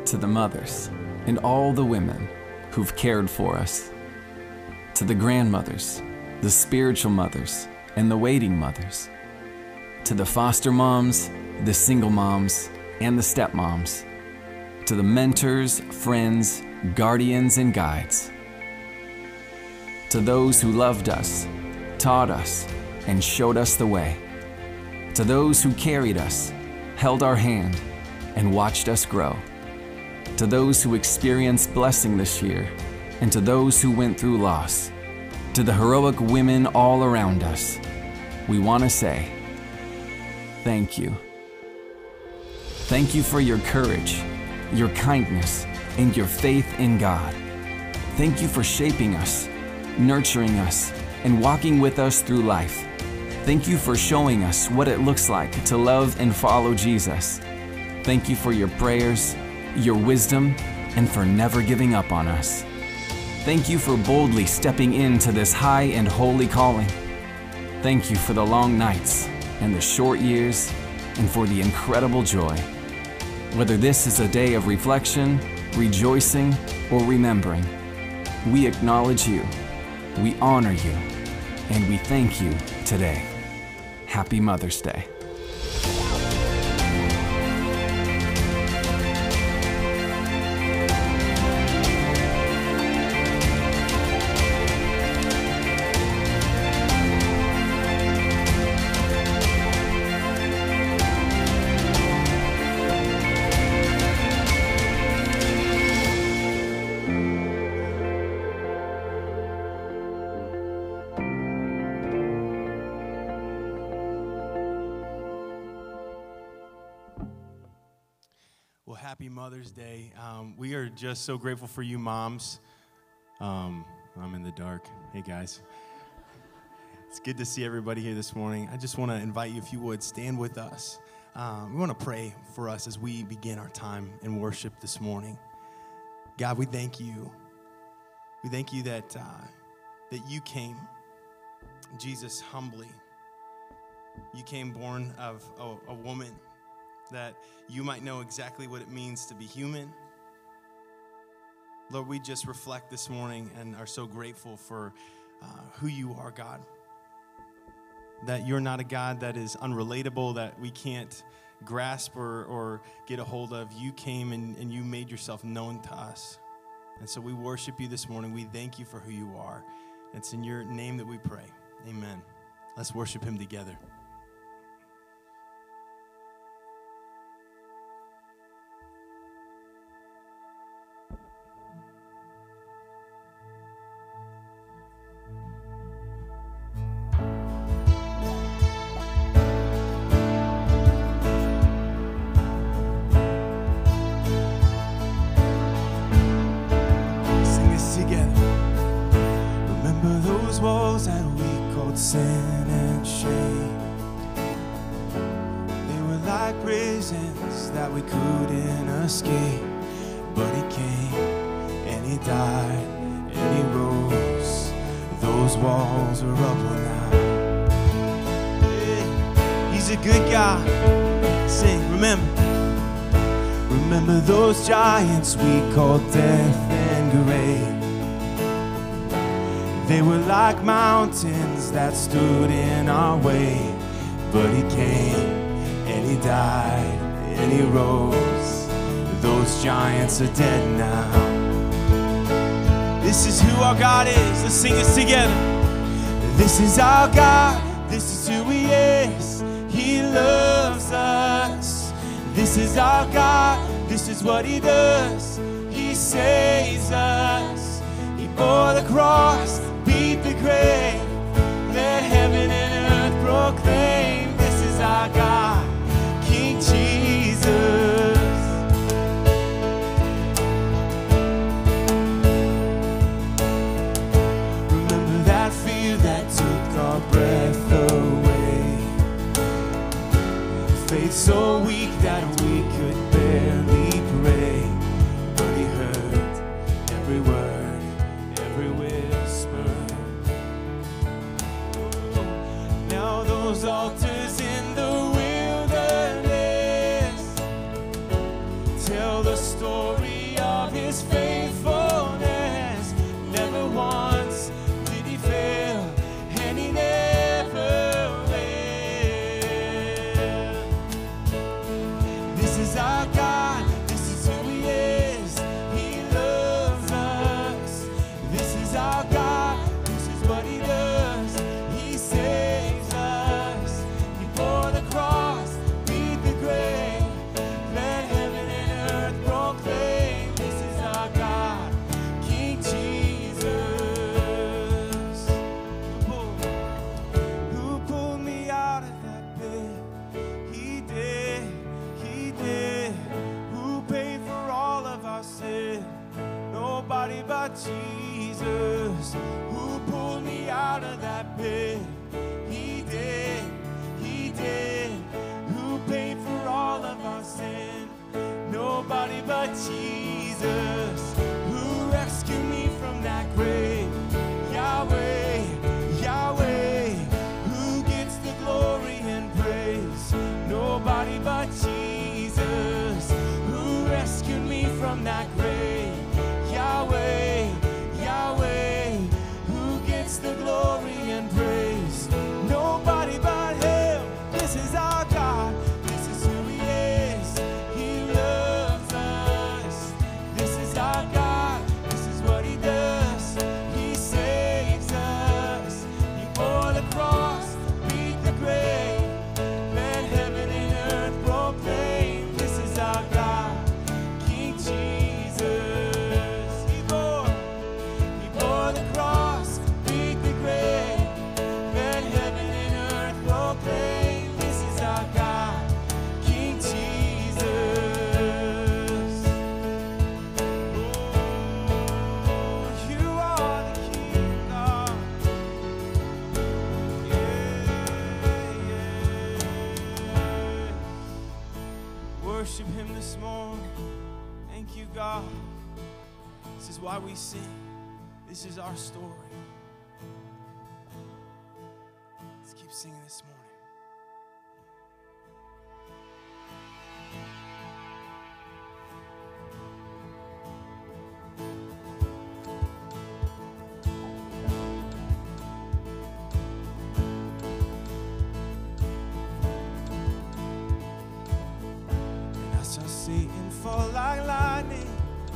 To the mothers and all the women who've cared for us. To the grandmothers, the spiritual mothers, and the waiting mothers. To the foster moms, the single moms, and the stepmoms. To the mentors, friends, guardians, and guides. To those who loved us, taught us, and showed us the way. To those who carried us, held our hand, and watched us grow. To those who experienced blessing this year, and to those who went through loss. To the heroic women all around us, we want to say, thank you. Thank you for your courage, your kindness, and your faith in God. Thank you for shaping us, nurturing us, and walking with us through life. Thank you for showing us what it looks like to love and follow Jesus. Thank you for your prayers, your wisdom, and for never giving up on us. Thank you for boldly stepping into this high and holy calling. Thank you for the long nights and the short years, and for the incredible joy. Whether this is a day of reflection, rejoicing, or remembering, we acknowledge you, we honor you, and we thank you today. Happy Mother's Day. Well, happy Mother's Day. We are just so grateful for you moms. I'm in the dark. Hey, guys. It's good to see everybody here this morning. I just want to invite you, if you would, stand with us. We want to pray for us as we begin our time in worship this morning. God, we thank you. We thank you that you came, Jesus, humbly. You came born of a woman, that you might know exactly what it means to be human. Lord, we just reflect this morning and are so grateful for who you are, God. That you're not a God that is unrelatable, that we can't grasp or get a hold of. You came and you made yourself known to us. And so we worship you this morning. We thank you for who you are. It's in your name that we pray. Amen. Let's worship him together. Walls that we called sin and shame, they were like prisons that we couldn't escape. But he came and he died and he rose. Those walls are rubble now. He's a good God. Sing, remember those giants we called death and grave. They were like mountains that stood in our way. But he came and he died and he rose. Those giants are dead now. This is who our God is. Let's sing this together. This is our God. This is who he is. He loves us. This is our God. This is what he does. He saves us. He bore the cross, beat the grave, let heaven and earth proclaim. This is our God, King Jesus. Remember that fear that took our breath away, faith so weak that we could barely pray. But he heard every word, every whisper. Now those altars in the wilderness tell the story Jesus who pulled me out of that pit. He did, who paid for all of our sin. Nobody but Jesus who rescued me from that grave. Yahweh, Yahweh, who gets the glory and praise. Nobody but Jesus who rescued me from that grave. Yahweh, Yahweh, who gets the glory and praise. Nobody but Him. This is our God. This is who He is. He loves us. This is our God. This is what He does. He saves us. He bore the cross, beat the grave. Let heaven and earth proclaim. This is our God, King Jesus. He bore the cross, beat the grave. Let heaven and earth proclaim. This is our God, King Jesus. Oh, you are the King, God. Yeah. Worship Him this morning. Thank you, God. This is why we sing. This is our story. Let's keep singing this morning. And I saw Satan fall like lightning.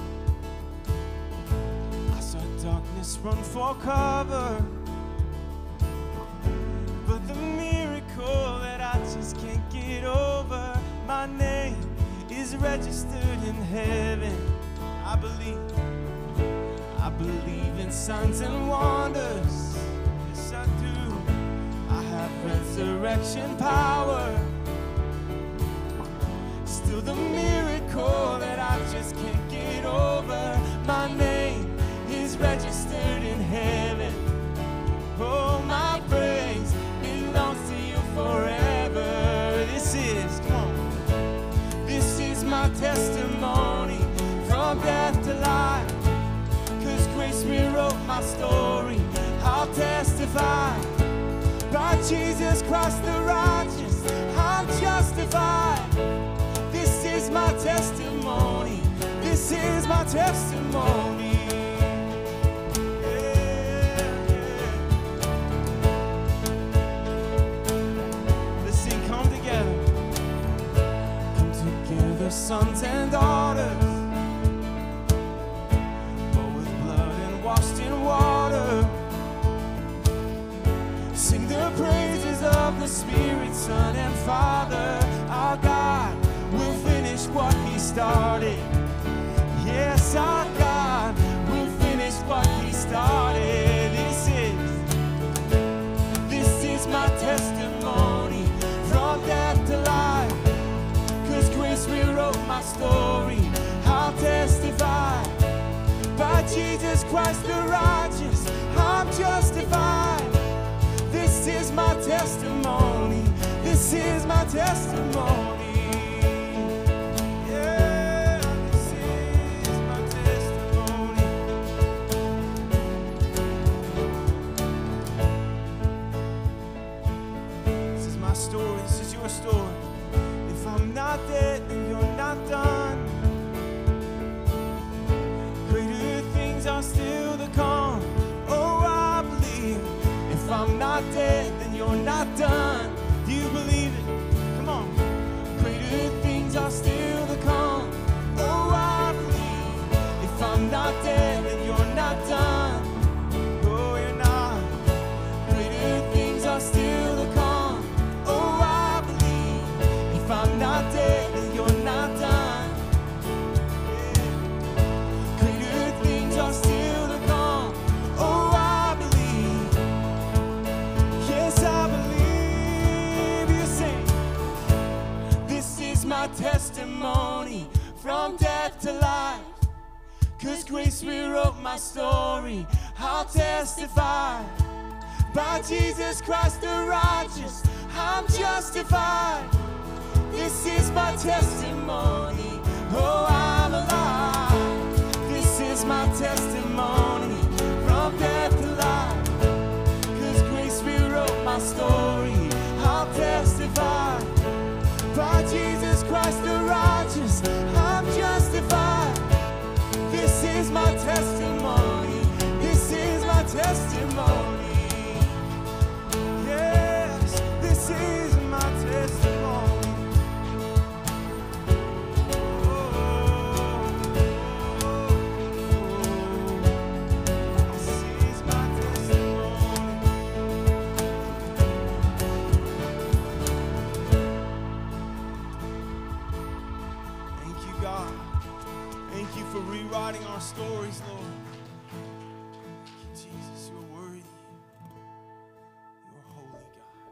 I saw darkness run for cover. But the miracle that I just can't get over, my name is registered in heaven. I believe in signs and wonders. Yes, I do. I have resurrection power. Still the miracle that I just can't get over, my name is registered in heaven. Oh, my praise belongs to you forever. This is, come on, this is my testimony from death to life. 'Cause grace rewrote my story. I'll testify by Jesus Christ the righteous. I'm justified. This is my testimony. This is my testimony. Sons and daughters, bought with blood and washed in water. Sing the praises of the Spirit, Son, and Father. Our God will finish what He started. Yes, our God will finish what He started. This is my testimony from death to life. Grace rewrote my story. I'll testify by Jesus Christ the righteous. I'm justified. This is my testimony. This is my testimony. Yeah, this is my testimony. This is my story. This is your story. If I'm not dead, then you're not done. Greater things are still to come. Oh, I believe. If I'm not dead, then you're not done. Do you believe it? Come on. Greater things are still to come. Oh, I believe. If I'm not dead, then you're not done. Oh, you're not. Greater things are still to come. Oh, I believe. If I'm not dead, then you're not done. Yeah. Greater things are still to come. Oh, I believe. Yes, I believe. You sing. This is my testimony from death to life. 'cause grace rewrote my story. I'll testify. By Jesus Christ the righteous, I'm justified. This is my testimony. Oh, I'm alive. This is my testimony. From death to life. 'Cause grace rewrote my story. I'll testify. By Jesus Christ the righteous, I'm justified. This is my testimony. This is my testimony. Yes, this is my testimony. This is my testimony. Thank you, God. Thank you for rewriting our stories, Lord. Thank you, Jesus. You're worthy. You're holy, God.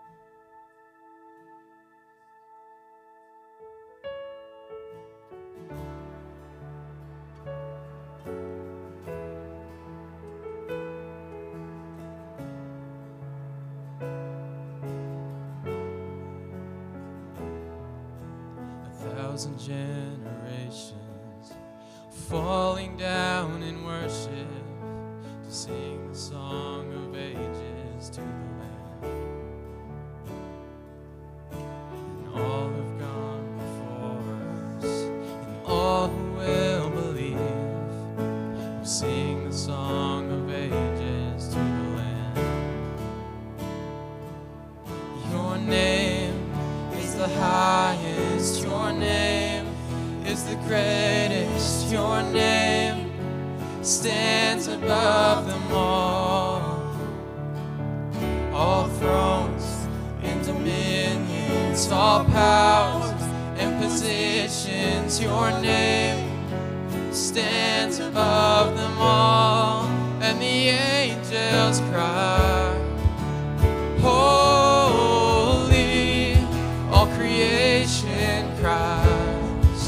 A thousand generations falling down in worship to sing the song of ages to the Lamb. And all have gone before us, and all who will believe will sing the song of ages to the Lamb. Your name is the highest, your name is the greatest, your name stands above them all. All thrones and dominions, all powers and positions, your name stands above them all. And the angels cry, holy, all creation cries,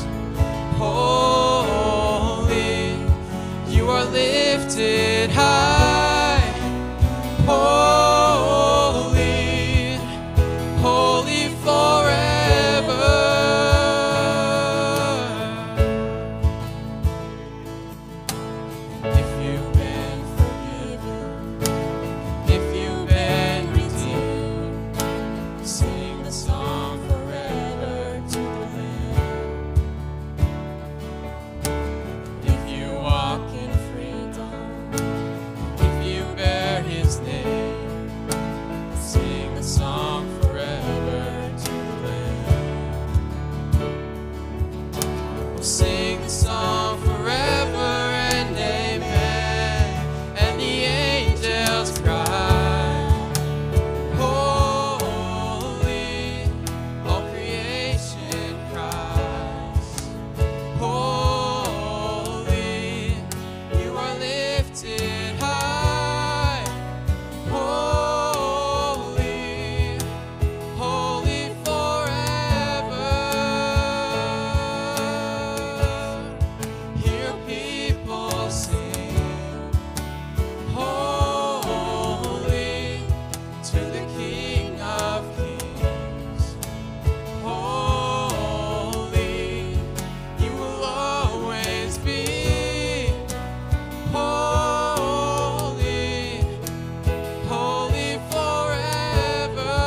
holy, you are lifted high, holy, holy forever. If you've been forgiven, if you've been redeemed, sing the song forever to the Lamb. If you walk in freedom, if you bear His name, sing the song forever to the Lamb. We'll sing the song forever and amen. And the angels cry, holy, all creation cries, holy, you are lifted high, holy, holy forever. Hear people sing, holy, to the King of Kings. Holy, you will always be. Holy, holy forever.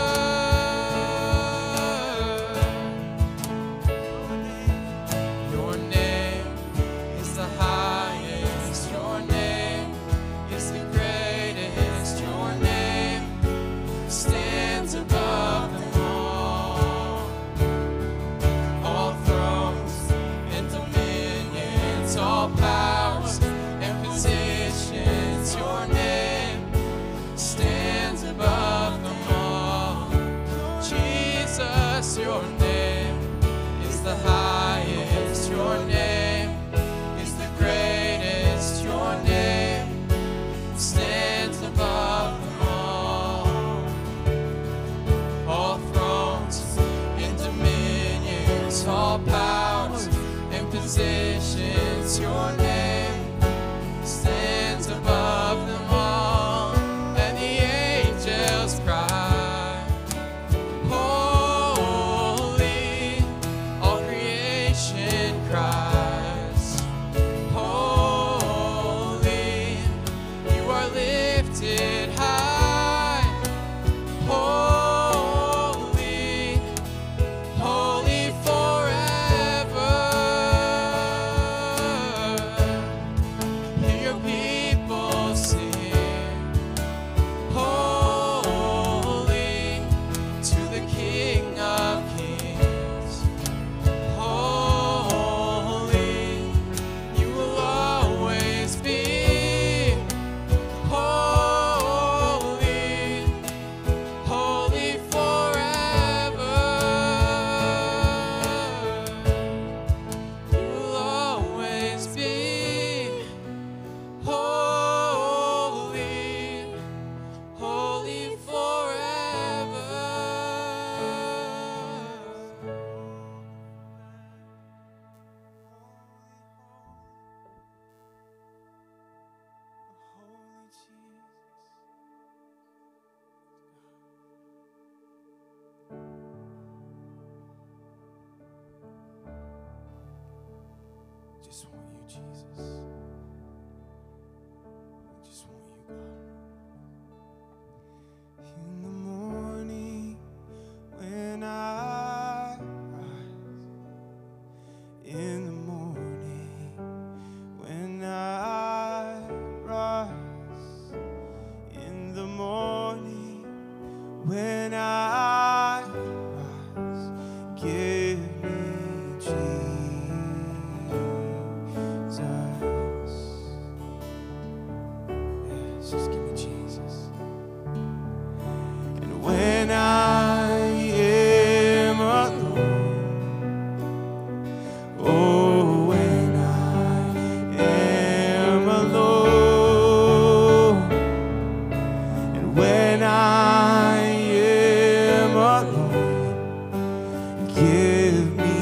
Your name is the highest, your name is the greatest, your name stands above them all. All thrones and dominions, all powers and positions, your name stands above them all. Jesus, your name is the highest, your name is the greatest, your name stands above them all. All thrones and dominions, all powers and positions, your name just want you, Jesus. We just want you, God. In the morning when I rise, in the morning when I rise, in the morning when I rise, give me Jesus. Yes, just give me Jesus. And when I am alone, oh, when I am alone, and when I am alone, give me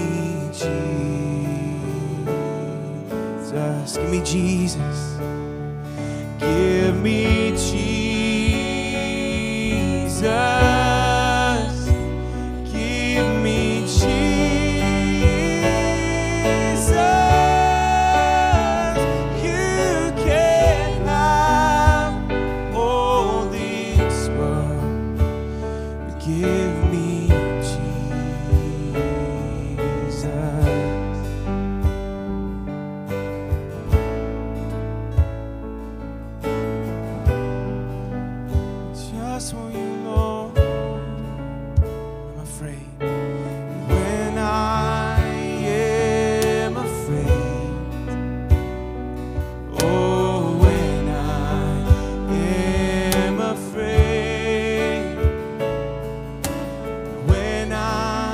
Jesus. Give me Jesus. Give me Jesus. Give me Jesus. You can have all this world, but give me Jesus. Just want you, Lord. I'm afraid. When I am afraid, oh, when I am afraid, when I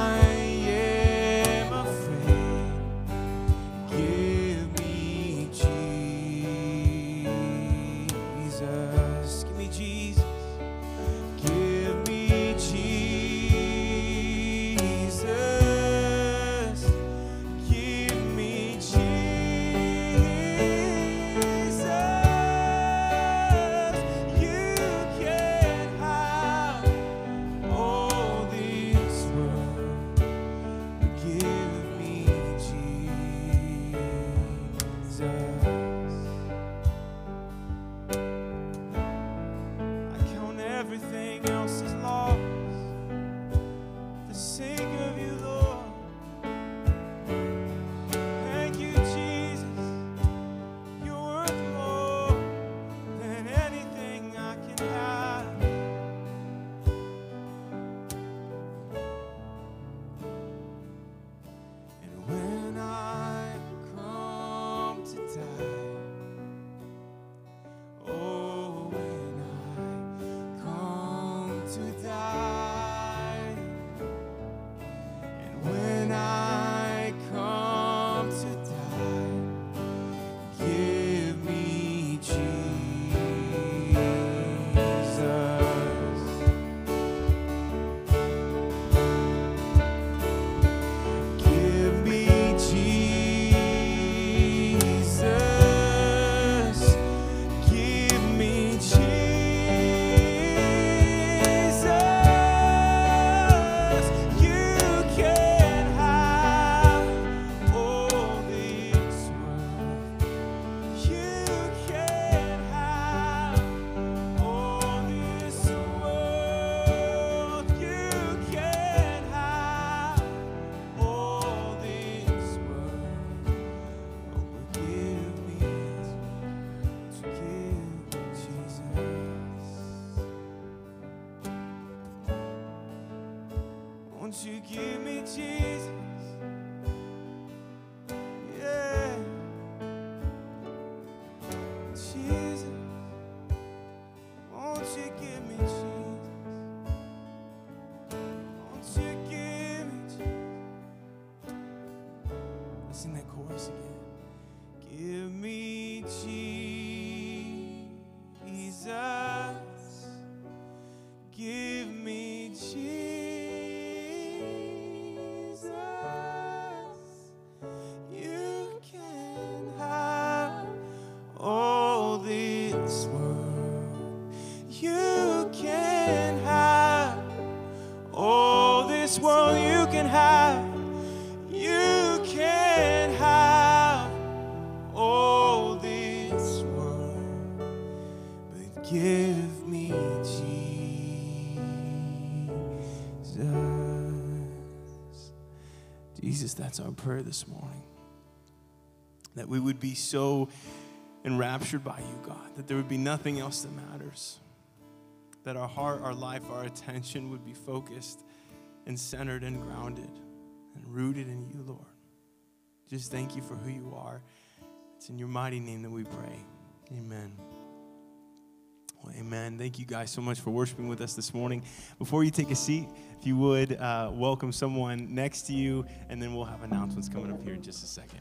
am afraid, give me Jesus. Give me Jesus. Give me Jesus. Give me Jesus. You can have all this world. Give me Jesus. I count everything else as lost for the sake of you, Lord. Thank you, Jesus. You're worth more than anything I can have. And when I come to die, oh, when I come to die, and when I come to die, give me Jesus. Give me Jesus. Give me Jesus. You can have all this world. You can have all this world. You can have all this world. Oh, but give me Jesus. Won't you give me Jesus? Yeah. Jesus. Won't you give me Jesus? Won't you give me Jesus? Let's sing that chorus again. Give me Jesus. Give me Jesus. You can have all this world. You can have all this world. You can have. You can have Give me Jesus. Jesus, that's our prayer this morning. That we would be so enraptured by you, God, that there would be nothing else that matters. That our heart, our life, our attention would be focused and centered and grounded and rooted in you, Lord. Just thank you for who you are. It's in your mighty name that we pray. Amen. Well, amen. Thank you guys so much for worshiping with us this morning. Before you take a seat, if you would welcome someone next to you, and then we'll have announcements coming up here in just a second.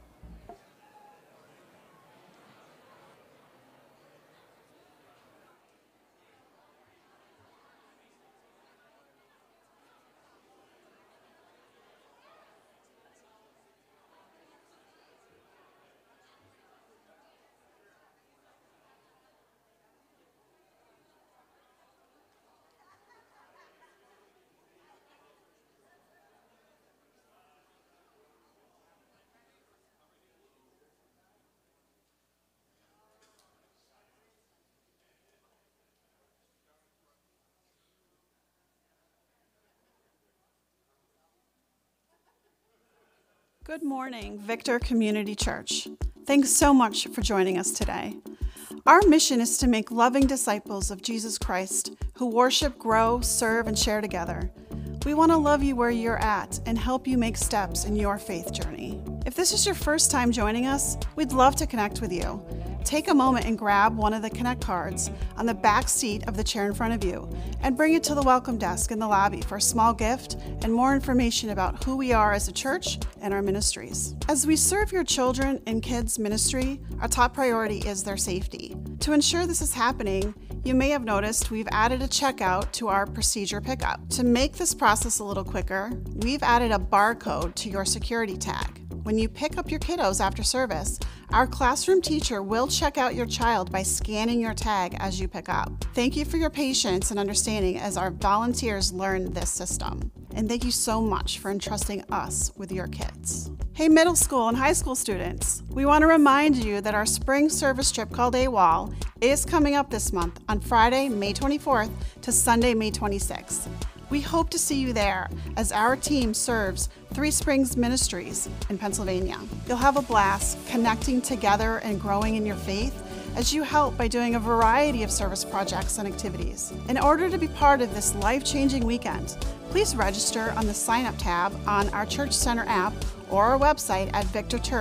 Good morning, Victor Community Church. Thanks so much for joining us today. Our mission is to make loving disciples of Jesus Christ who worship, grow, serve, and share together. We want to love you where you're at and help you make steps in your faith journey. If this is your first time joining us, we'd love to connect with you. Take a moment and grab one of the Connect cards on the back seat of the chair in front of you and bring it to the welcome desk in the lobby for a small gift and more information about who we are as a church and our ministries. As we serve your children and kids ministry, our top priority is their safety. To ensure this is happening, you may have noticed we've added a checkout to our procedure pickup. To make this process a little quicker, we've added a barcode to your security tag. When you pick up your kiddos after service, our classroom teacher will check out your child by scanning your tag as you pick up. Thank you for your patience and understanding as our volunteers learn this system. And thank you so much for entrusting us with your kids. Hey, middle school and high school students, we want to remind you that our spring service trip called AWOL is coming up this month on Friday, May 24th to Sunday, May 26th. We hope to see you there as our team serves Three Springs Ministries in Pennsylvania. You'll have a blast connecting together and growing in your faith as you help by doing a variety of service projects and activities. In order to be part of this life-changing weekend, please register on the sign-up tab on our Church Center app or our website at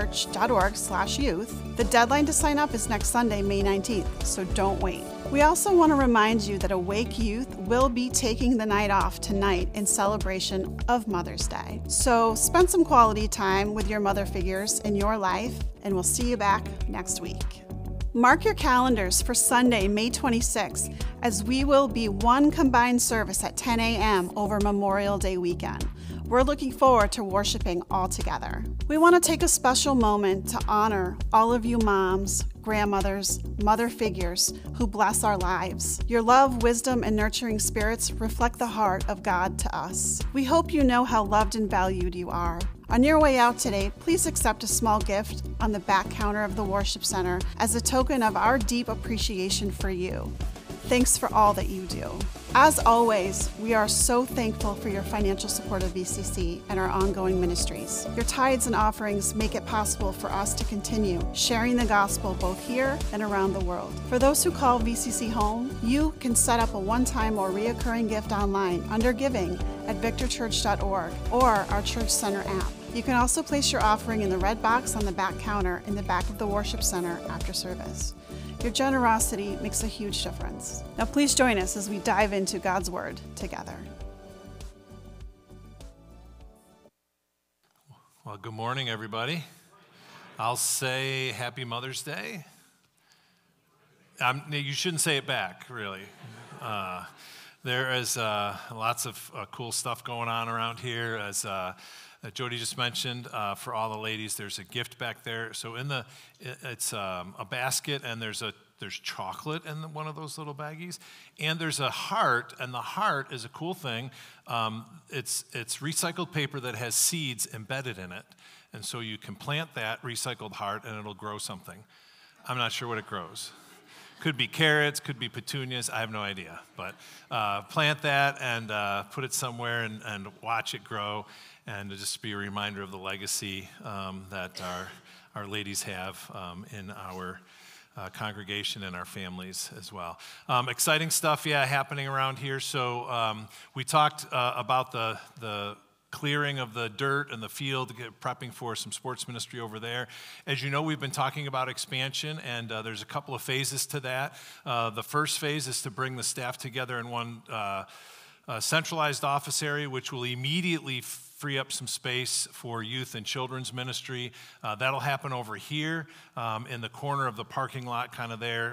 victorchurch.org/youth. The deadline to sign up is next Sunday, May 19th, so don't wait. We also want to remind you that Awake Youth will be taking the night off tonight in celebration of Mother's Day. So spend some quality time with your mother figures in your life, and we'll see you back next week. Mark your calendars for Sunday, May 26th, as we will be one combined service at 10 a.m. over Memorial Day weekend. We're looking forward to worshiping all together. We want to take a special moment to honor all of you moms, grandmothers, mother figures who bless our lives. Your love, wisdom, and nurturing spirits reflect the heart of God to us. We hope you know how loved and valued you are. On your way out today, please accept a small gift on the back counter of the worship center as a token of our deep appreciation for you. Thanks for all that you do. As always, we are so thankful for your financial support of VCC and our ongoing ministries. Your tithes and offerings make it possible for us to continue sharing the gospel both here and around the world. For those who call VCC home, you can set up a one-time or reoccurring gift online under Giving at victorchurch.org or our Church Center app. You can also place your offering in the red box on the back counter in the back of the worship center after service. Your generosity makes a huge difference. Now please join us as we dive into God's Word together. Well, good morning, everybody. I'll say Happy Mother's Day. You shouldn't say it back, really. There is lots of cool stuff going on around here. As Jody just mentioned, for all the ladies, there's a gift back there. So it's a basket, and there's chocolate in one of those little baggies, and there's a heart, and the heart is a cool thing. It's recycled paper that has seeds embedded in it, and so you can plant that recycled heart, and it'll grow something. I'm not sure what it grows. Could be carrots, could be petunias, I have no idea. But plant that and put it somewhere and watch it grow, and just be a reminder of the legacy that our ladies have in our congregation and our families as well. Exciting stuff, happening around here. So we talked about the clearing of the dirt and the field, prepping for some sports ministry over there. As you know, we've been talking about expansion, and there's a couple of phases to that. The first phase is to bring the staff together in one centralized office area, which will immediately free up some space for youth and children's ministry. That'll happen over here in the corner of the parking lot, kind of there.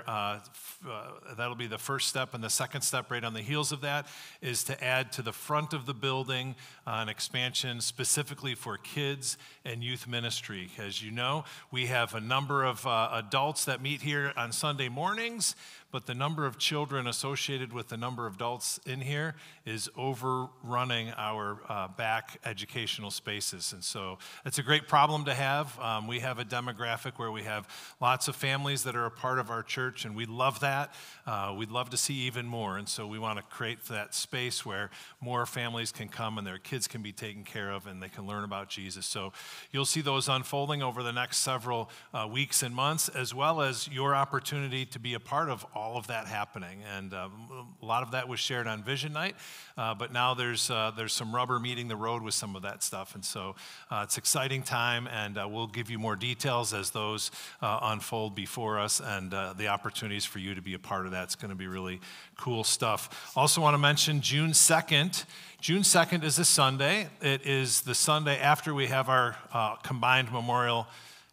That'll be the first step, and the second step right on the heels of that is to add to the front of the building an expansion specifically for kids and youth ministry. As you know, we have a number of adults that meet here on Sunday mornings, but the number of children associated with the number of adults in here is overrunning our back educational spaces. And so it's a great problem to have. We have a demographic where we have lots of families that are a part of our church, and we love that. We'd love to see even more. And so we want to create that space where more families can come and their kids can be taken care of and they can learn about Jesus. So you'll see those unfolding over the next several weeks and months, as well as your opportunity to be a part of all of that happening. And a lot of that was shared on Vision Night, but now there's some rubber meeting the road with some of that stuff. And so it's exciting time, and we'll give you more details as those unfold before us, and the opportunities for you to be a part of that. It's going to be really cool stuff. Also want to mention June 2nd. June 2nd is a Sunday. It is the Sunday after we have our combined Memorial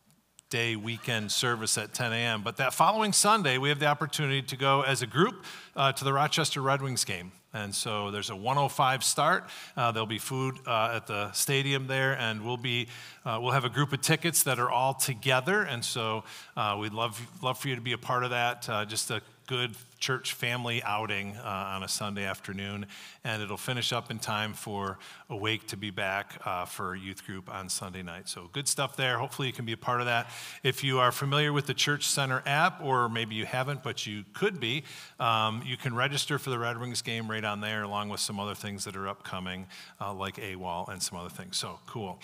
Day weekend service at 10 a.m. But that following Sunday, we have the opportunity to go as a group to the Rochester Red Wings game. And so there's a 1:05 start. There'll be food at the stadium there, and we'll have a group of tickets that are all together. And so we'd love for you to be a part of that. Just a good church family outing on a Sunday afternoon, and it'll finish up in time for Awake to be back for youth group on Sunday night. So good stuff there. Hopefully you can be a part of that. If you are familiar with the Church Center app, or maybe you haven't, but you could be, you can register for the Red Wings game right on there, along with some other things that are upcoming, like AWOL and some other things. So cool.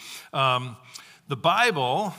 The Bible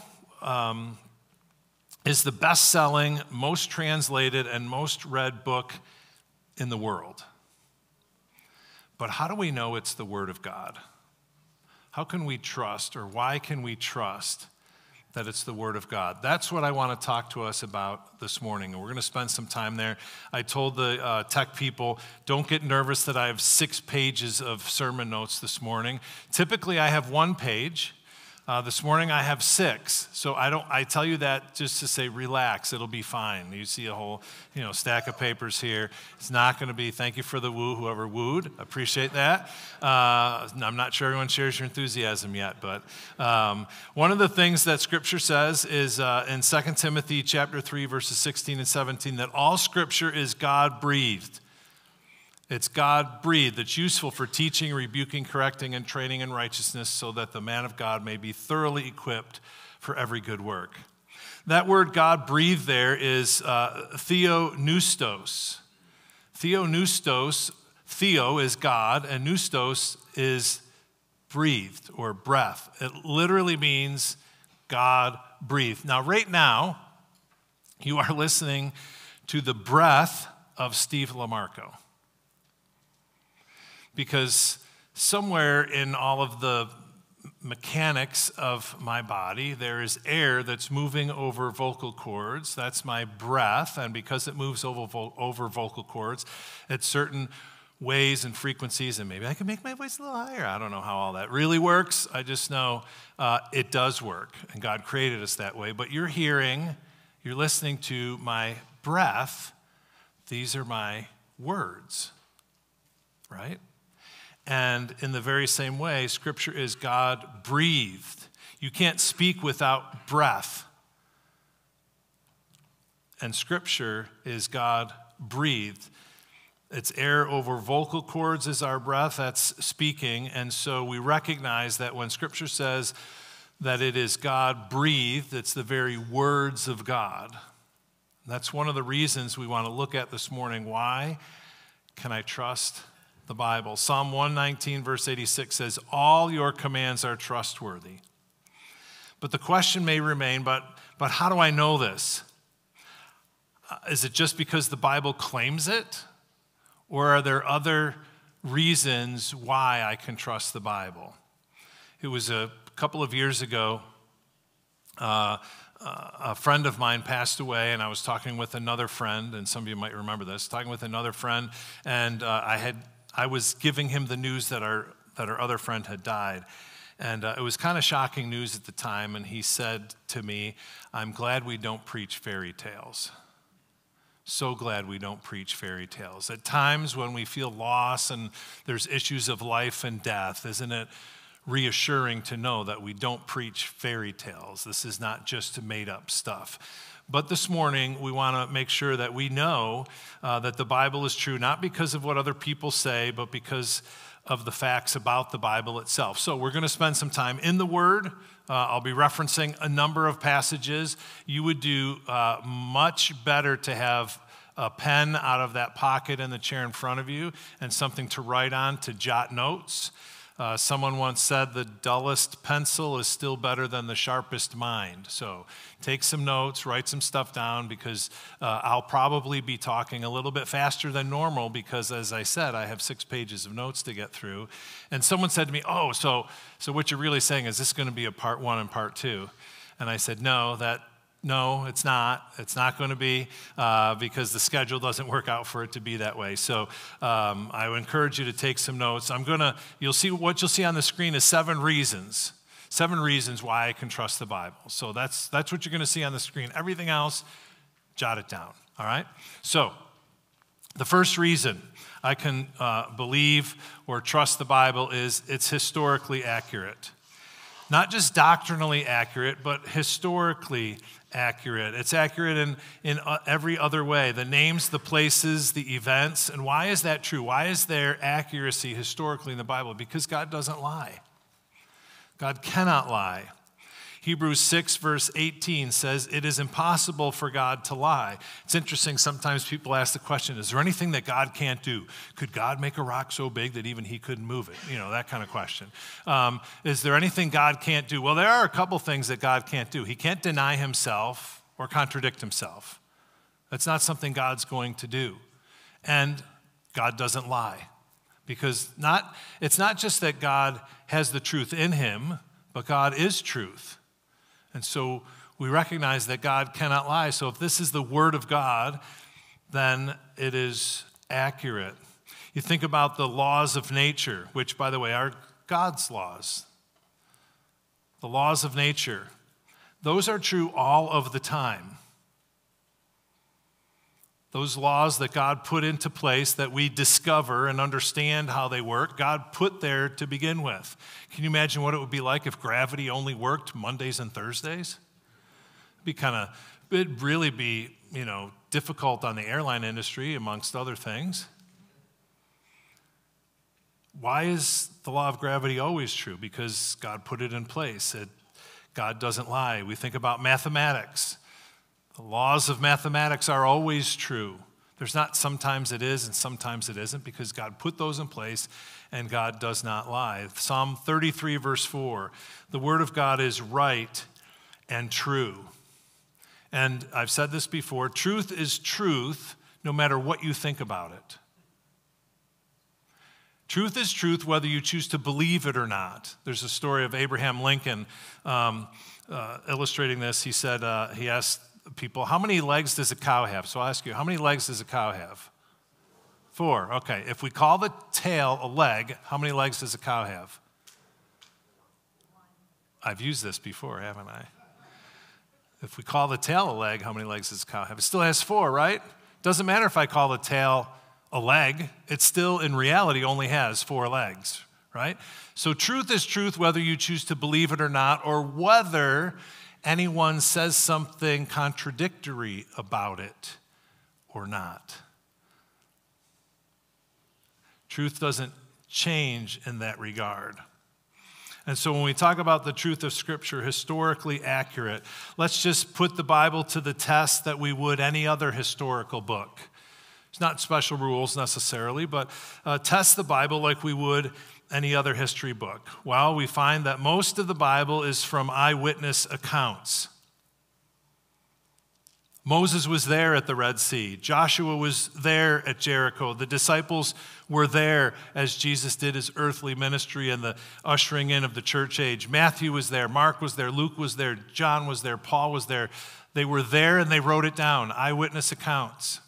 is the best-selling, most translated, and most read book in the world. But how do we know it's the Word of God? How can we trust, or why can we trust that it's the Word of God? That's what I want to talk to us about this morning, and we're going to spend some time there. I told the tech people, don't get nervous that I have 6 pages of sermon notes this morning. Typically, I have 1 page. This morning I have 6, so I tell you that just to say relax, it'll be fine. You see a whole stack of papers here. It's not going to be, thank you for the woo, whoever wooed, appreciate that. I'm not sure everyone shares your enthusiasm yet, but one of the things that Scripture says is in 2 Timothy chapter 3, verses 16 and 17, that all Scripture is God-breathed. It's God-breathed. It's useful for teaching, rebuking, correcting, and training in righteousness, so that the man of God may be thoroughly equipped for every good work. That word God-breathed there is theopneustos. Theopneustos, theo is God, and pneustos is breathed or breath. It literally means God-breathed. Now, right now, you are listening to the breath of Steve LaMarco. Because somewhere in all of the mechanics of my body, there is air that's moving over vocal cords. That's my breath, and because it moves over vocal cords at certain ways and frequencies, and maybe I can make my voice a little higher. I don't know how all that really works. I just know it does work, and God created us that way. But you're listening to my breath. These are my words, right? And in the very same way, Scripture is God-breathed. You can't speak without breath. And Scripture is God-breathed. It's air over vocal cords is our breath, that's speaking. And so we recognize that when Scripture says that it is God-breathed, it's the very words of God. That's one of the reasons we want to look at this morning. Why can I trust the Bible? Psalm 119, verse 86 says, all your commands are trustworthy. But the question may remain, but how do I know this? Is it just because the Bible claims it? Or are there other reasons why I can trust the Bible? It was a couple of years ago, a friend of mine passed away, and I was talking with another friend, and some of you might remember this, talking with another friend, and I was giving him the news that our other friend had died. And it was kind of shocking news at the time, and he said to me, I'm glad we don't preach fairy tales. So glad we don't preach fairy tales. At times when we feel loss and there's issues of life and death, isn't it reassuring to know that we don't preach fairy tales? This is not just made up stuff. But this morning, we want to make sure that we know that the Bible is true, not because of what other people say, but because of the facts about the Bible itself. So we're going to spend some time in the Word. I'll be referencing a number of passages. You would do much better to have a pen out of that pocket in the chair in front of you and something to write on, to jot notes. Someone once said the dullest pencil is still better than the sharpest mind. So take some notes, write some stuff down, because I'll probably be talking a little bit faster than normal because, as I said, I have 6 pages of notes to get through. And someone said to me, oh, so what you're really saying is this going to be a part 1 and part 2? And I said, no, it's not. It's not going to be because the schedule doesn't work out for it to be that way. So I would encourage you to take some notes. You'll see on the screen is 7 reasons. 7 reasons why I can trust the Bible. So that's what you're going to see on the screen. Everything else, jot it down. All right? So the first reason I can believe or trust the Bible is it's historically accurate. Not just doctrinally accurate, but historically accurate. It's accurate in every other way. The names, the places, the events. And why is that true? Why is there accuracy historically in the Bible? Because God doesn't lie. God cannot lie. Hebrews 6, verse 18 says, it is impossible for God to lie. It's interesting, sometimes people ask the question, is there anything that God can't do? Could God make a rock so big that even he couldn't move it? That kind of question. Is there anything God can't do? Well, there are a couple things that God can't do. He can't deny himself or contradict himself. That's not something God's going to do. And God doesn't lie. Because it's not just that God has the truth in him, but God is truth. And so we recognize that God cannot lie. So if this is the Word of God, then it is accurate. You think about the laws of nature, which, by the way, are God's laws. The laws of nature. Those are true all of the time. Those laws that God put into place that we discover and understand how they work, God put there to begin with. Can you imagine what it would be like if gravity only worked Mondays and Thursdays? It'd really be, difficult on the airline industry, amongst other things. Why is the law of gravity always true? Because God put it in place. God doesn't lie. We think about mathematics. The laws of mathematics are always true. There's not sometimes it is and sometimes it isn't, because God put those in place and God does not lie. Psalm 33, verse 4, the Word of God is right and true. And I've said this before, truth is truth no matter what you think about it. Truth is truth whether you choose to believe it or not. There's a story of Abraham Lincoln illustrating this. He said, he asked people, how many legs does a cow have? So I'll ask you, how many legs does a cow have? 4. Okay. If we call the tail a leg, how many legs does a cow have? I've used this before, haven't I? If we call the tail a leg, how many legs does a cow have? It still has 4, right? Doesn't matter if I call the tail a leg, it still in reality only has 4 legs, right? So truth is truth whether you choose to believe it or not, or whether anyone says something contradictory about it or not. Truth doesn't change in that regard. And so when we talk about the truth of Scripture, historically accurate, let's just put the Bible to the test that we would any other historical book. It's not special rules necessarily, but test the Bible like we would any other history book. Well, we find that most of the Bible is from eyewitness accounts. Moses was there at the Red Sea. Joshua was there at Jericho. The disciples were there as Jesus did his earthly ministry and the ushering in of the church age. Matthew was there. Mark was there. Luke was there. John was there. Paul was there. They were there and they wrote it down. Eyewitness accounts.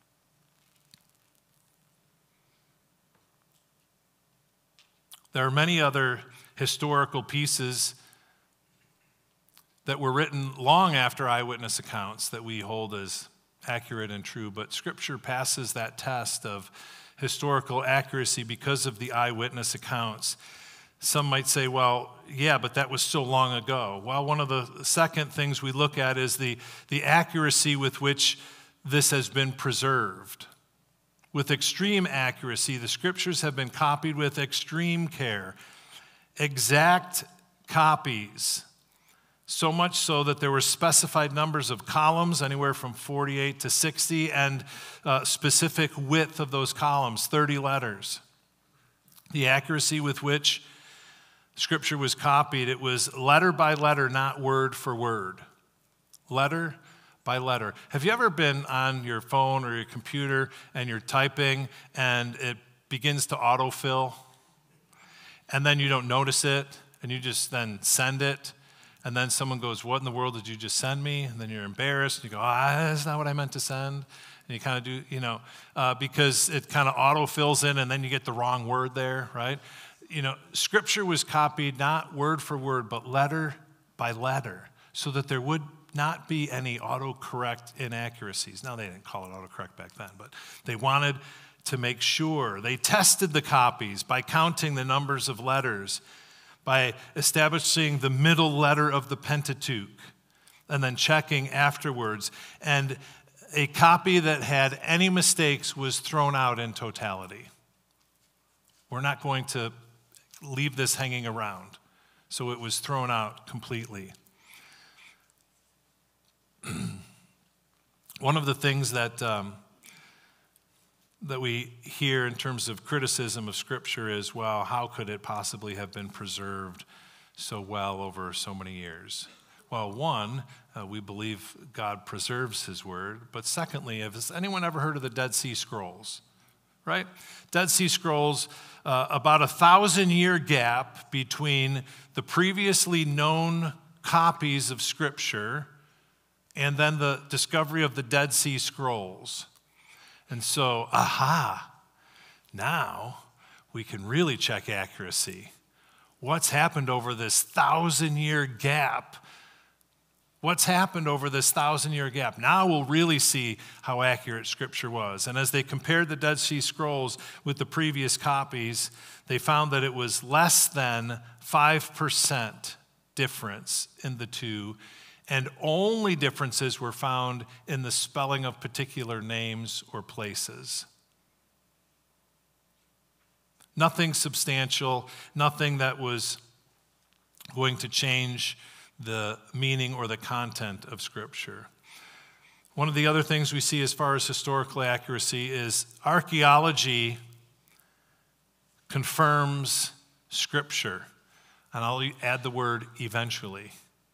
There are many other historical pieces that were written long after eyewitness accounts that we hold as accurate and true, but Scripture passes that test of historical accuracy because of the eyewitness accounts. Some might say, well, yeah, but that was so long ago. Well, one of the second things we look at is the accuracy with which this has been preserved. With extreme accuracy, the Scriptures have been copied with extreme care, exact copies. So much so that there were specified numbers of columns, anywhere from 48 to 60, and specific width of those columns, 30 letters. The accuracy with which Scripture was copied, it was letter by letter, not word for word. Letter by letter. Have you ever been on your phone or your computer and you're typing and it begins to autofill, and then you don't notice it, and you just then send it? And then someone goes, what in the world did you just send me? And then you're embarrassed. You go, that's not what I meant to send. And you kind of do, because it kind of auto-fills in and then you get the wrong word there, right? Scripture was copied not word for word, but letter by letter, so that there would not be any autocorrect inaccuracies. Now, they didn't call it autocorrect back then, but they wanted to make sure. They tested the copies by counting the numbers of letters, by establishing the middle letter of the Pentateuch, and then checking afterwards. And a copy that had any mistakes was thrown out in totality. We're not going to leave this hanging around. So it was thrown out completely. One of the things that we hear in terms of criticism of Scripture is, well, how could it possibly have been preserved so well over so many years? Well, one, we believe God preserves His Word. But secondly, has anyone ever heard of the Dead Sea Scrolls? Right? Dead Sea Scrolls, about 1,000-year gap between the previously known copies of Scripture and then the discovery of the Dead Sea Scrolls. And so, now we can really check accuracy. What's happened over this 1,000-year gap? What's happened over this 1,000-year gap? Now we'll really see how accurate Scripture was. And as they compared the Dead Sea Scrolls with the previous copies, they found that it was less than 5% difference in the two, and only differences were found in the spelling of particular names or places. Nothing substantial, nothing that was going to change the meaning or the content of Scripture. One of the other things we see as far as historical accuracy is archaeology confirms Scripture. And I'll add the word eventually.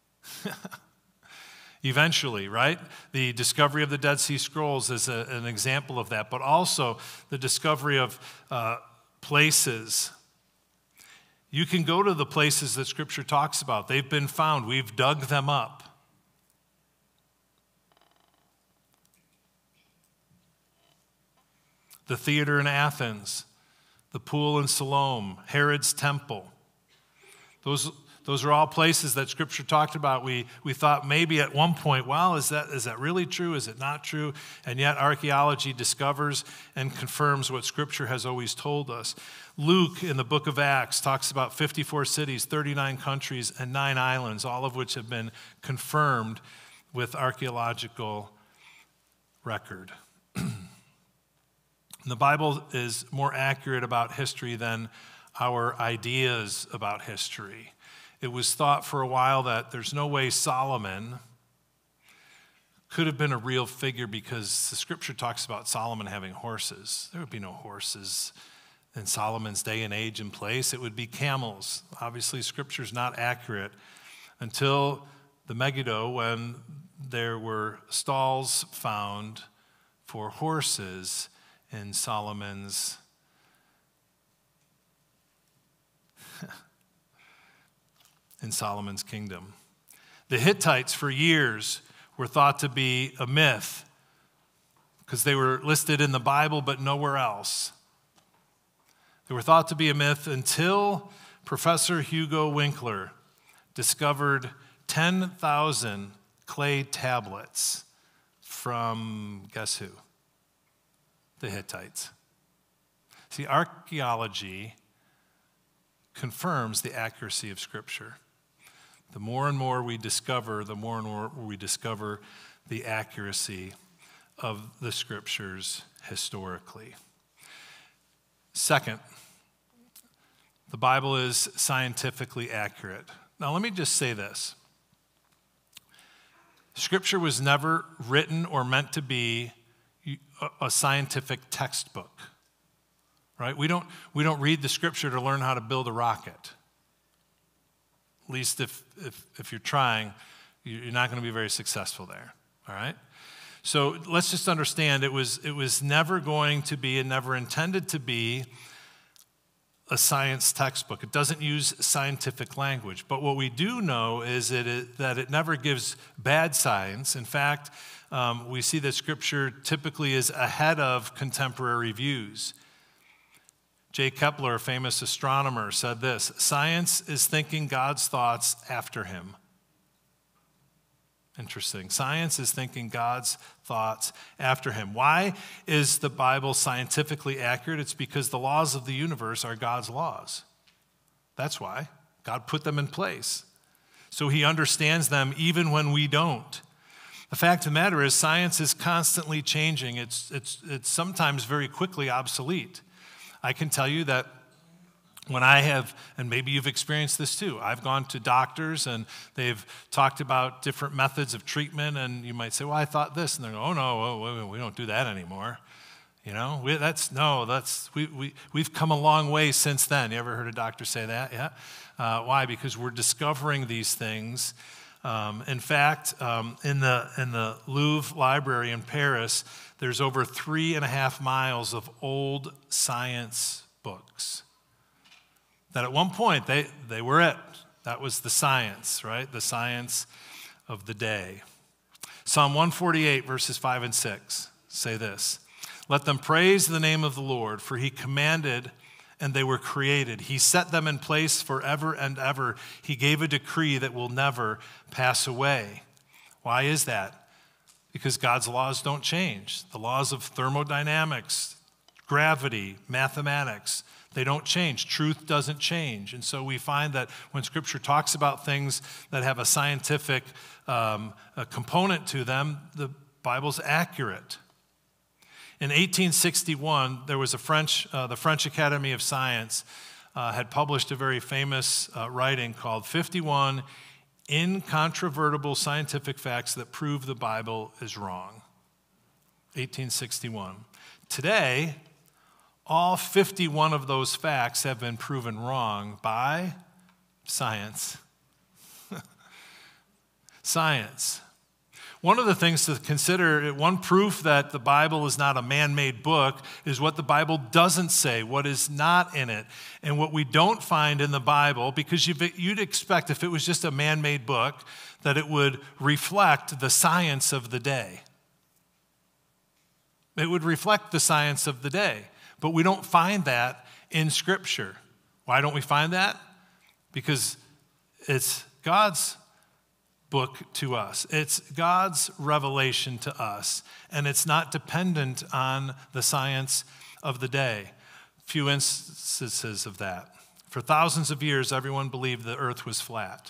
Eventually, right? The discovery of the Dead Sea Scrolls is an example of that, but also the discovery of places. You can go to the places that Scripture talks about. They've been found. We've dug them up. The theater in Athens, the pool in Siloam, Herod's temple. Those are all places that Scripture talked about. We thought maybe at one point, well, is that really true? Is it not true? And yet archaeology discovers and confirms what Scripture has always told us. Luke in the book of Acts talks about 54 cities, 39 countries, and 9 islands, all of which have been confirmed with archaeological record. The Bible is more accurate about history than our ideas about history. It was thought for a while that there's no way Solomon could have been a real figure because the scripture talks about Solomon having horses. There would be no horses in Solomon's day and age and place. It would be camels. Obviously, scripture's not accurate until the Megiddo, when there were stalls found for horses in Solomon's kingdom. The Hittites for years were thought to be a myth because they were listed in the Bible but nowhere else. They were thought to be a myth until Professor Hugo Winkler discovered 10,000 clay tablets from, guess who? The Hittites. See, archaeology confirms the accuracy of Scripture. The more and more we discover, the more and more we discover the accuracy of the Scriptures historically. Second, the Bible is scientifically accurate. Now, let me just say this. Scripture was never written or meant to be a scientific textbook, right? We don't read the Scripture to learn how to build a rocket. At least if you're trying, you're not going to be very successful there, all right? So let's just understand it was never going to be and never intended to be a science textbook. It doesn't use scientific language. But what we do know is that it never gives bad science. In fact, we see that Scripture typically is ahead of contemporary views. J. Kepler, a famous astronomer, said this: "Science is thinking God's thoughts after him." Interesting. Science is thinking God's thoughts after him. Why is the Bible scientifically accurate? It's because the laws of the universe are God's laws. That's why. God put them in place. So he understands them even when we don't. The fact of the matter is science is constantly changing. It's sometimes very quickly obsolete. I can tell you that when I have, and maybe you've experienced this too, I've gone to doctors and they've talked about different methods of treatment, and you might say, well, I thought this, and they go, oh no, we don't do that anymore. You know, we've come a long way since then. You ever heard a doctor say that? Yeah. Why? Because we're discovering these things. In fact, in the Louvre Library in Paris, there's over 3.5 miles of old science books that at one point they were it. That was the science, right? The science of the day. Psalm 148, verses 5 and 6 say this: "Let them praise the name of the Lord, for he commanded and they were created. He set them in place forever and ever. He gave a decree that will never pass away." Why is that? Because God's laws don't change. The laws of thermodynamics, gravity, mathematics, they don't change. Truth doesn't change. And so we find that when Scripture talks about things that have a scientific component to them, the Bible's accurate. In 1861, there was the French Academy of Science had published a very famous writing called 51 Incontrovertible Scientific Facts That Prove the Bible is Wrong. 1861. Today, all 51 of those facts have been proven wrong by science. Science. One of the things to consider, one proof that the Bible is not a man-made book, is what the Bible doesn't say, what is not in it. And what we don't find in the Bible, because you'd expect if it was just a man-made book, that it would reflect the science of the day. It would reflect the science of the day. But we don't find that in Scripture. Why don't we find that? Because it's God's book to us. It's God's revelation to us, and it's not dependent on the science of the day. Few instances of that. For thousands of years, everyone believed the earth was flat.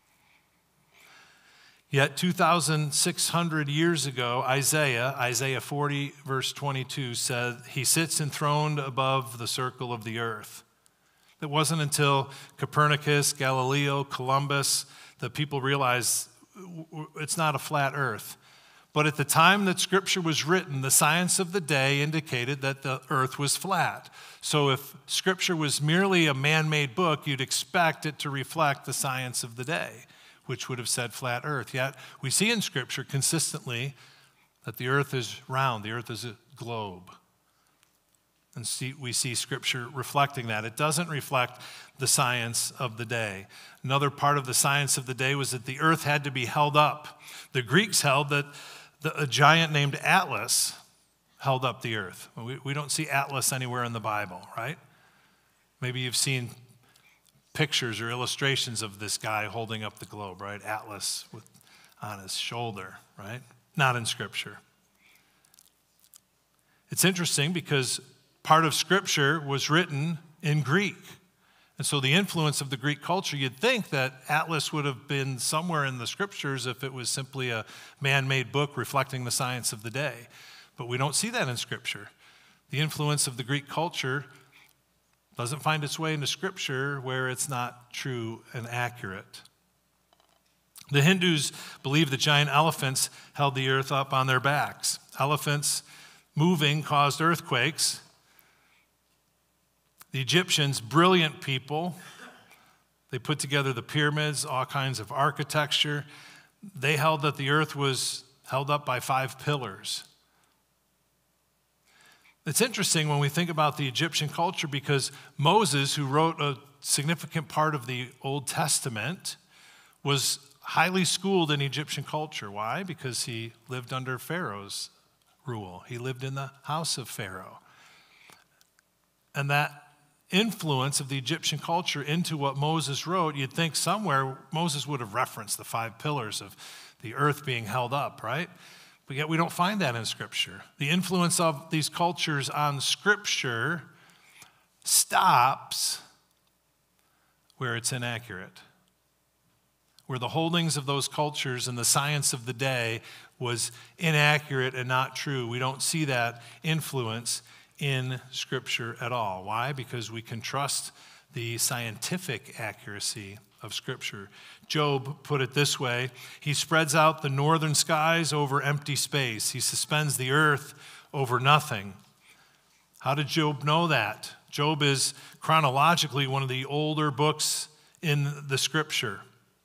Yet 2,600 years ago, Isaiah 40, verse 22, said, "He sits enthroned above the circle of the earth." It wasn't until Copernicus, Galileo, Columbus that people realized it's not a flat earth. But at the time that Scripture was written, the science of the day indicated that the earth was flat. So if Scripture was merely a man-made book, you'd expect it to reflect the science of the day, which would have said flat earth. Yet we see in Scripture consistently that the earth is round, the earth is a globe. And we see Scripture reflecting that. It doesn't reflect the science of the day. Another part of the science of the day was that the earth had to be held up. The Greeks held that a giant named Atlas held up the earth. We don't see Atlas anywhere in the Bible, right? Maybe you've seen pictures or illustrations of this guy holding up the globe, right? Atlas on his shoulder, right? Not in Scripture. It's interesting because part of Scripture was written in Greek. And so the influence of the Greek culture, you'd think that Atlas would have been somewhere in the Scriptures if it was simply a man-made book reflecting the science of the day. But we don't see that in Scripture. The influence of the Greek culture doesn't find its way into Scripture where it's not true and accurate. The Hindus believed that giant elephants held the earth up on their backs. Elephants moving caused earthquakes. The Egyptians, brilliant people, they put together the pyramids, all kinds of architecture. They held that the earth was held up by 5 pillars. It's interesting when we think about the Egyptian culture because Moses, who wrote a significant part of the Old Testament, was highly schooled in Egyptian culture. Why? Because he lived under Pharaoh's rule. He lived in the house of Pharaoh. And that influence of the Egyptian culture into what Moses wrote, you'd think somewhere Moses would have referenced the 5 pillars of the earth being held up, right? But yet we don't find that in Scripture. The influence of these cultures on Scripture stops where it's inaccurate, where the holdings of those cultures and the science of the day was inaccurate and not true. We don't see that influence in Scripture at all. Why? Because we can trust the scientific accuracy of Scripture. Job put it this way: he spreads out the northern skies over empty space. He suspends the earth over nothing. How did Job know that? Job is chronologically one of the older books in the Scripture.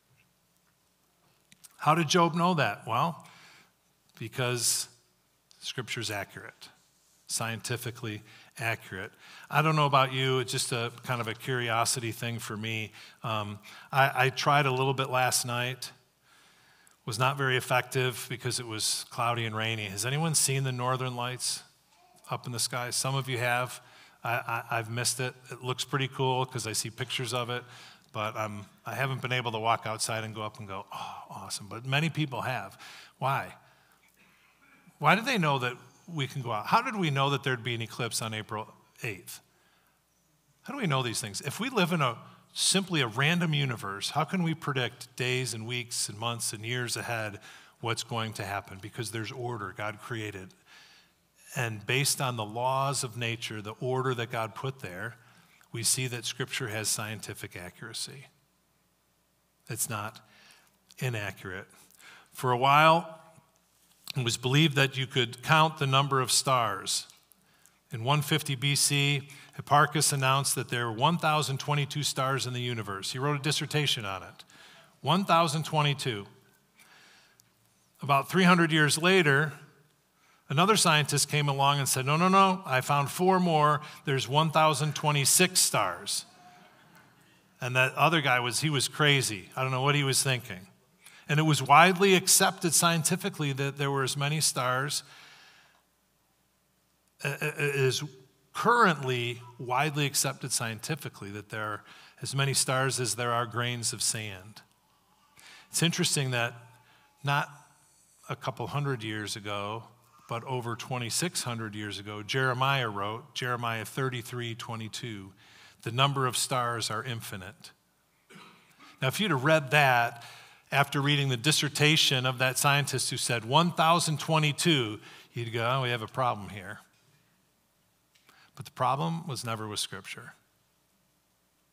How did Job know that? Well, because Scripture's accurate. Scientifically accurate. I don't know about you, it's just a kind of a curiosity thing for me. I tried a little bit last night, was not very effective because it was cloudy and rainy. Has anyone seen the northern lights up in the sky? Some of you have. I've missed it. It looks pretty cool because I see pictures of it, but I haven't been able to walk outside and go up and go, oh, awesome. But many people have. Why? Why did they know that we can go out? How did we know that there'd be an eclipse on April 8th? How do we know these things? If we live in simply a random universe, how can we predict days and weeks and months and years ahead what's going to happen? Because there's order God created. And based on the laws of nature, the order that God put there, we see that Scripture has scientific accuracy. It's not inaccurate. For a while, it was believed that you could count the number of stars. In 150 BC, Hipparchus announced that there were 1,022 stars in the universe. He wrote a dissertation on it. 1,022. About 300 years later, another scientist came along and said, no, I found 4 more. There's 1,026 stars. And that other guy was crazy. I don't know what he was thinking. And it was widely accepted scientifically that there were as many stars. It is currently widely accepted scientifically that there are as many stars as there are grains of sand. It's interesting that not a couple hundred years ago, but over 2,600 years ago, Jeremiah wrote, Jeremiah 33:22, the number of stars are infinite. Now, if you'd have read that after reading the dissertation of that scientist who said 1,022, you'd go, oh, we have a problem here. But the problem was never with Scripture.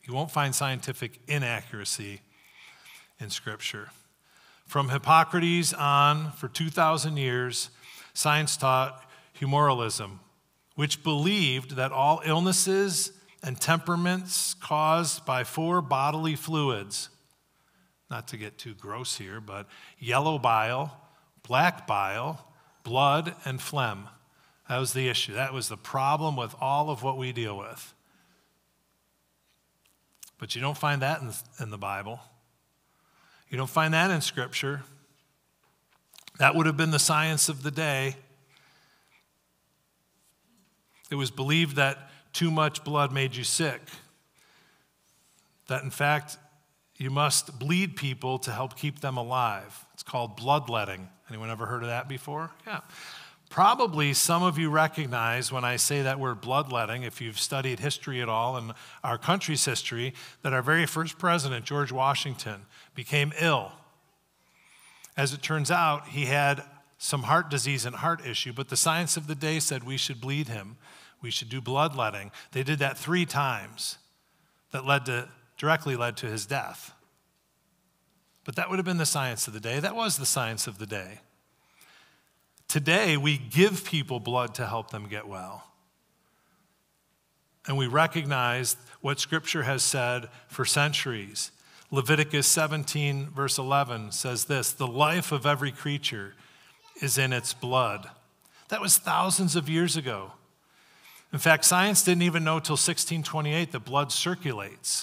You won't find scientific inaccuracy in Scripture. From Hippocrates on, for 2,000 years, science taught humoralism, which believed that all illnesses and temperaments caused by 4 bodily fluids, not to get too gross here, but yellow bile, black bile, blood, and phlegm. That was the issue. That was the problem with all of what we deal with. But you don't find that in the Bible. You don't find that in Scripture. That would have been the science of the day. It was believed that too much blood made you sick. That, in fact, you must bleed people to help keep them alive. It's called bloodletting. Anyone ever heard of that before? Yeah. Probably some of you recognize when I say that word bloodletting, if you've studied history at all and our country's history, that our very first president, George Washington, became ill. As it turns out, he had some heart disease and heart issue, but the science of the day said we should bleed him. We should do bloodletting. They did that 3 times. That directly led to his death. But that would have been the science of the day. That was the science of the day. Today, we give people blood to help them get well. And we recognize what Scripture has said for centuries. Leviticus 17, verse 11 says this, "The life of every creature is in its blood." That was thousands of years ago. In fact, science didn't even know till 1628 that blood circulates.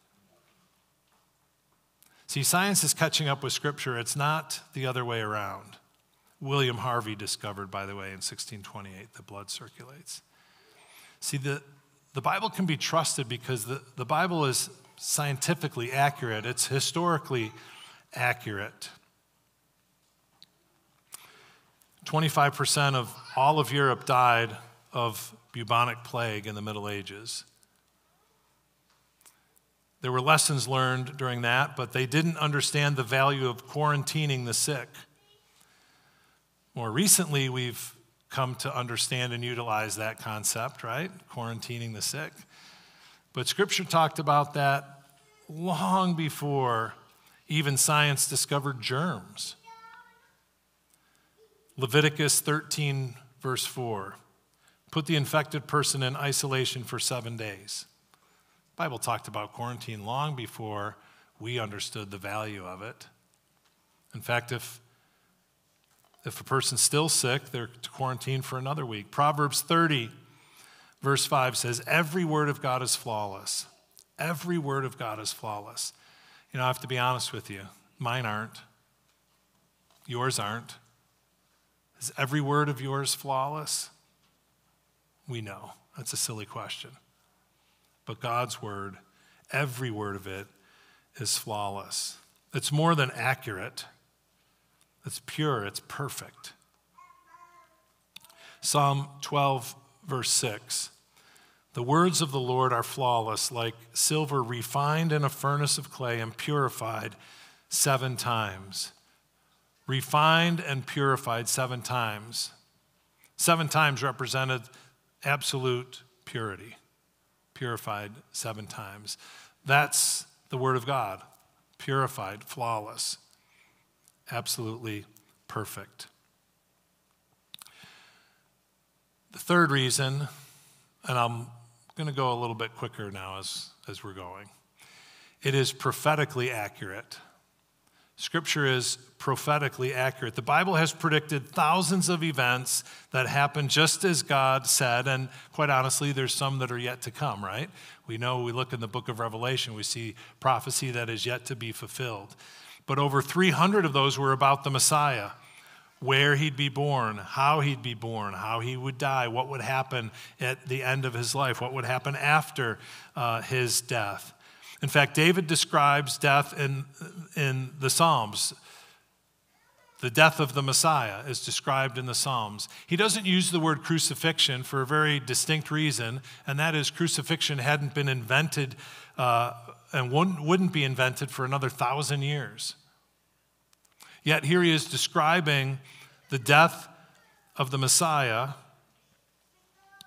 See, science is catching up with Scripture. It's not the other way around. William Harvey discovered, by the way, in 1628 that blood circulates. See, the Bible can be trusted because the Bible is scientifically accurate. It's historically accurate. 25% of all of Europe died of bubonic plague in the Middle Ages. There were lessons learned during that, but they didn't understand the value of quarantining the sick. More recently, we've come to understand and utilize that concept, right? Quarantining the sick. But Scripture talked about that long before even science discovered germs. Leviticus 13, verse 4. Put the infected person in isolation for 7 days. The Bible talked about quarantine long before we understood the value of it. In fact, if a person's still sick, they're to quarantine for another week. Proverbs 30, verse 5 says, "Every word of God is flawless." Every word of God is flawless. You know, I have to be honest with you. Mine aren't. Yours aren't. Is every word of yours flawless? We know. That's a silly question. But God's word, every word of it is flawless. It's more than accurate. It's pure. It's perfect. Psalm 12, verse 6. "The words of the Lord are flawless, like silver refined in a furnace of clay and purified 7 times. Refined and purified 7 times. 7 times represented absolute purity. Purified 7 times. That's the word of God. Purified, flawless, absolutely perfect. The third reason, and I'm going to go a little bit quicker now as we're going. It is prophetically accurate. Scripture is prophetically accurate. The Bible has predicted thousands of events that happen just as God said, and quite honestly, there's some that are yet to come, right? We know, we look in the book of Revelation, we see prophecy that is yet to be fulfilled. But over 300 of those were about the Messiah, where he'd be born, how he'd be born, how he would die, what would happen at the end of his life, what would happen after his death. In fact, David describes death in the Psalms. The death of the Messiah is described in the Psalms. He doesn't use the word crucifixion for a very distinct reason, and that is crucifixion hadn't been invented and wouldn't be invented for another 1,000 years. Yet here he is describing the death of the Messiah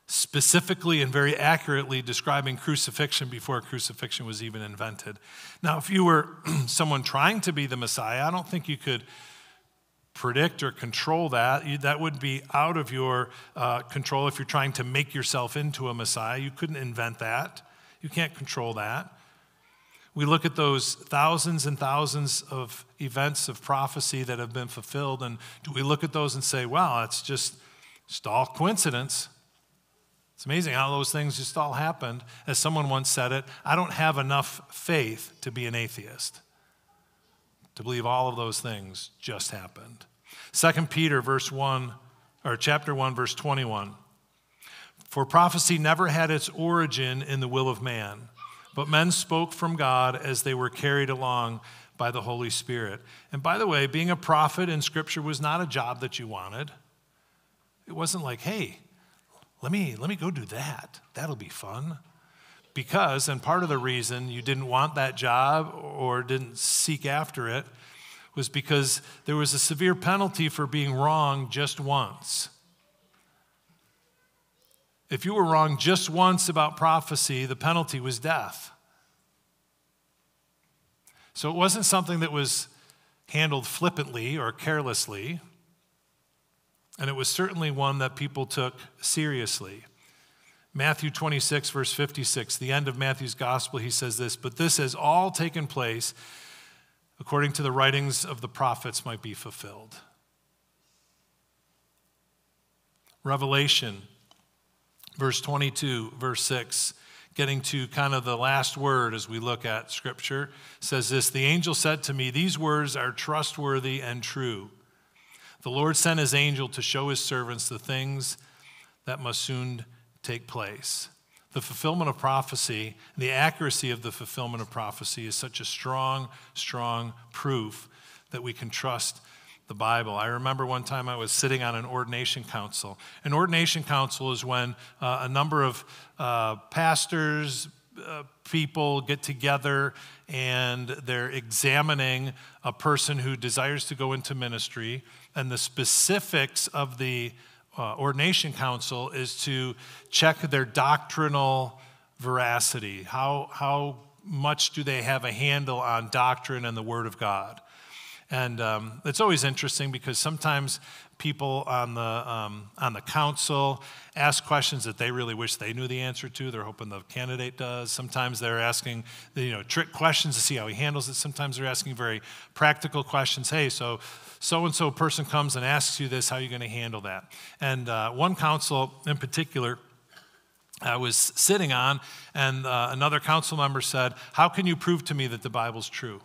specifically and very accurately describing crucifixion before crucifixion was even invented. Now, if you were someone trying to be the Messiah, I don't think you could predict or control that. That would be out of your control if you're trying to make yourself into a Messiah. You couldn't invent that. You can't control that. We look at those thousands and thousands of events of prophecy that have been fulfilled, and do we look at those and say, wow, it's just all coincidence? It's amazing how those things just all happened. As someone once said it, I don't have enough faith to be an atheist, to believe all of those things just happened. 2 Peter chapter 1, verse 21. For prophecy never had its origin in the will of man, but men spoke from God as they were carried along by the Holy Spirit. And by the way, being a prophet in Scripture was not a job that you wanted. It wasn't like, hey, let me go do that. That'll be fun. Because, and part of the reason you didn't want that job or didn't seek after it was because there was a severe penalty for being wrong just once. If you were wrong just once about prophecy, the penalty was death. So it wasn't something that was handled flippantly or carelessly, and it was certainly one that people took seriously. Matthew 26, verse 56, the end of Matthew's gospel, he says this, but this has all taken place according to the writings of the prophets might be fulfilled. Revelation, verse 22, verse 6, getting to kind of the last word as we look at Scripture, says this, the angel said to me, these words are trustworthy and true. The Lord sent his angel to show his servants the things that must soon take place. The fulfillment of prophecy, the accuracy of the fulfillment of prophecy is such a strong, strong proof that we can trust the Bible. I remember one time I was sitting on an ordination council. An ordination council is when a number of pastors, people get together and they're examining a person who desires to go into ministry, and the specifics of the ordination council is to check their doctrinal veracity. How much do they have a handle on doctrine and the Word of God? And it's always interesting because sometimes people on the council ask questions that they really wish they knew the answer to. They're hoping the candidate does. Sometimes they're asking trick questions to see how he handles it. Sometimes they're asking very practical questions. Hey, so-and-so person comes and asks you this, how are you going to handle that? And one council in particular I was sitting on, and another council member said, how can you prove to me that the Bible's true?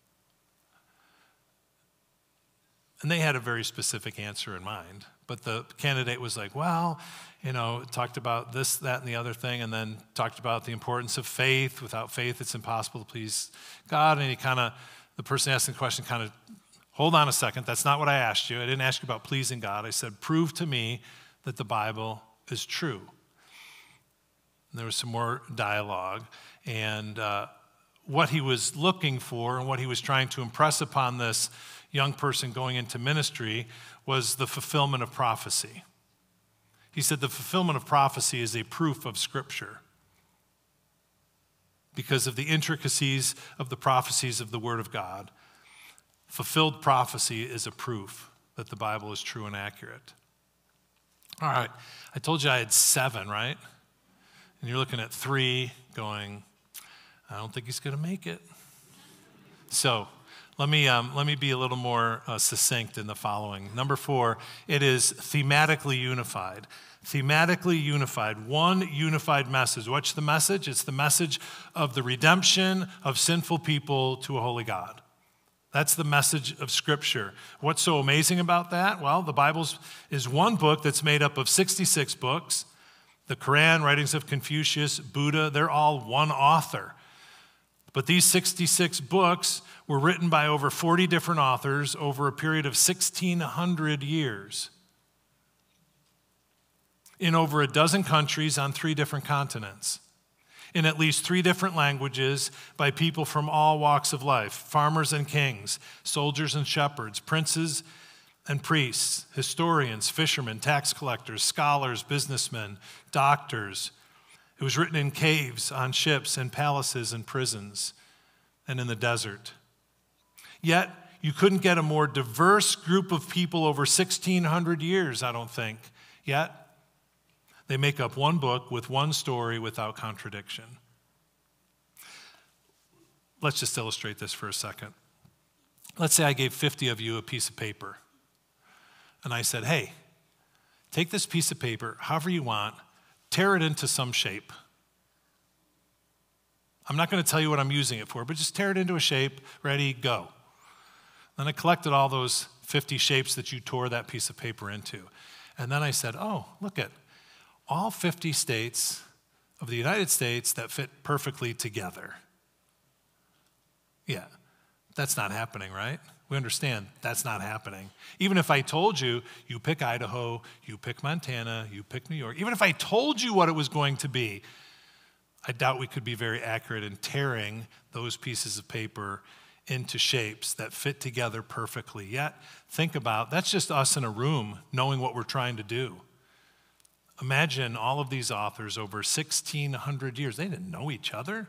And they had a very specific answer in mind. But the candidate was like, well, talked about this, that, and the other thing, and then talked about the importance of faith. Without faith, it's impossible to please God. And the person asking the question kind of, hold on a second, that's not what I asked you. I didn't ask you about pleasing God. I said, prove to me that the Bible is true. And there was some more dialogue. And what he was looking for and what he was trying to impress upon this young person going into ministry was the fulfillment of prophecy. He said the fulfillment of prophecy is a proof of Scripture because of the intricacies of the prophecies of the Word of God. Fulfilled prophecy is a proof that the Bible is true and accurate. All right, I told you I had 7, right? And you're looking at 3 going, I don't think he's going to make it. So let me be a little more succinct in the following. Number 4, it is thematically unified. Thematically unified, one unified message. What's the message? It's the message of the redemption of sinful people to a holy God. That's the message of Scripture. What's so amazing about that? Well, the Bible is one book that's made up of 66 books. The Quran, writings of Confucius, Buddha, they're all one author. But these 66 books were written by over 40 different authors over a period of 1,600 years in over a dozen countries on 3 different continents, in at least 3 different languages by people from all walks of life, farmers and kings, soldiers and shepherds, princes and priests, historians, fishermen, tax collectors, scholars, businessmen, doctors. It was written in caves, on ships, in palaces, and prisons, and in the desert. Yet, you couldn't get a more diverse group of people over 1,600 years, I don't think. Yet, they make up one book with one story without contradiction. Let's just illustrate this for a second. Let's say I gave 50 of you a piece of paper. And I said, hey, take this piece of paper, however you want, tear it into some shape. I'm not going to tell you what I'm using it for, but just tear it into a shape, ready, go. Then I collected all those 50 shapes that you tore that piece of paper into. And then I said, oh, look at all 50 states of the United States that fit perfectly together. Yeah, that's not happening, right? We understand that's not happening. Even if I told you, you pick Idaho, you pick Montana, you pick New York, even if I told you what it was going to be, I doubt we could be very accurate in tearing those pieces of paper into shapes that fit together perfectly. Yet, think about, that's just us in a room knowing what we're trying to do. Imagine all of these authors over 1,600 years. They didn't know each other.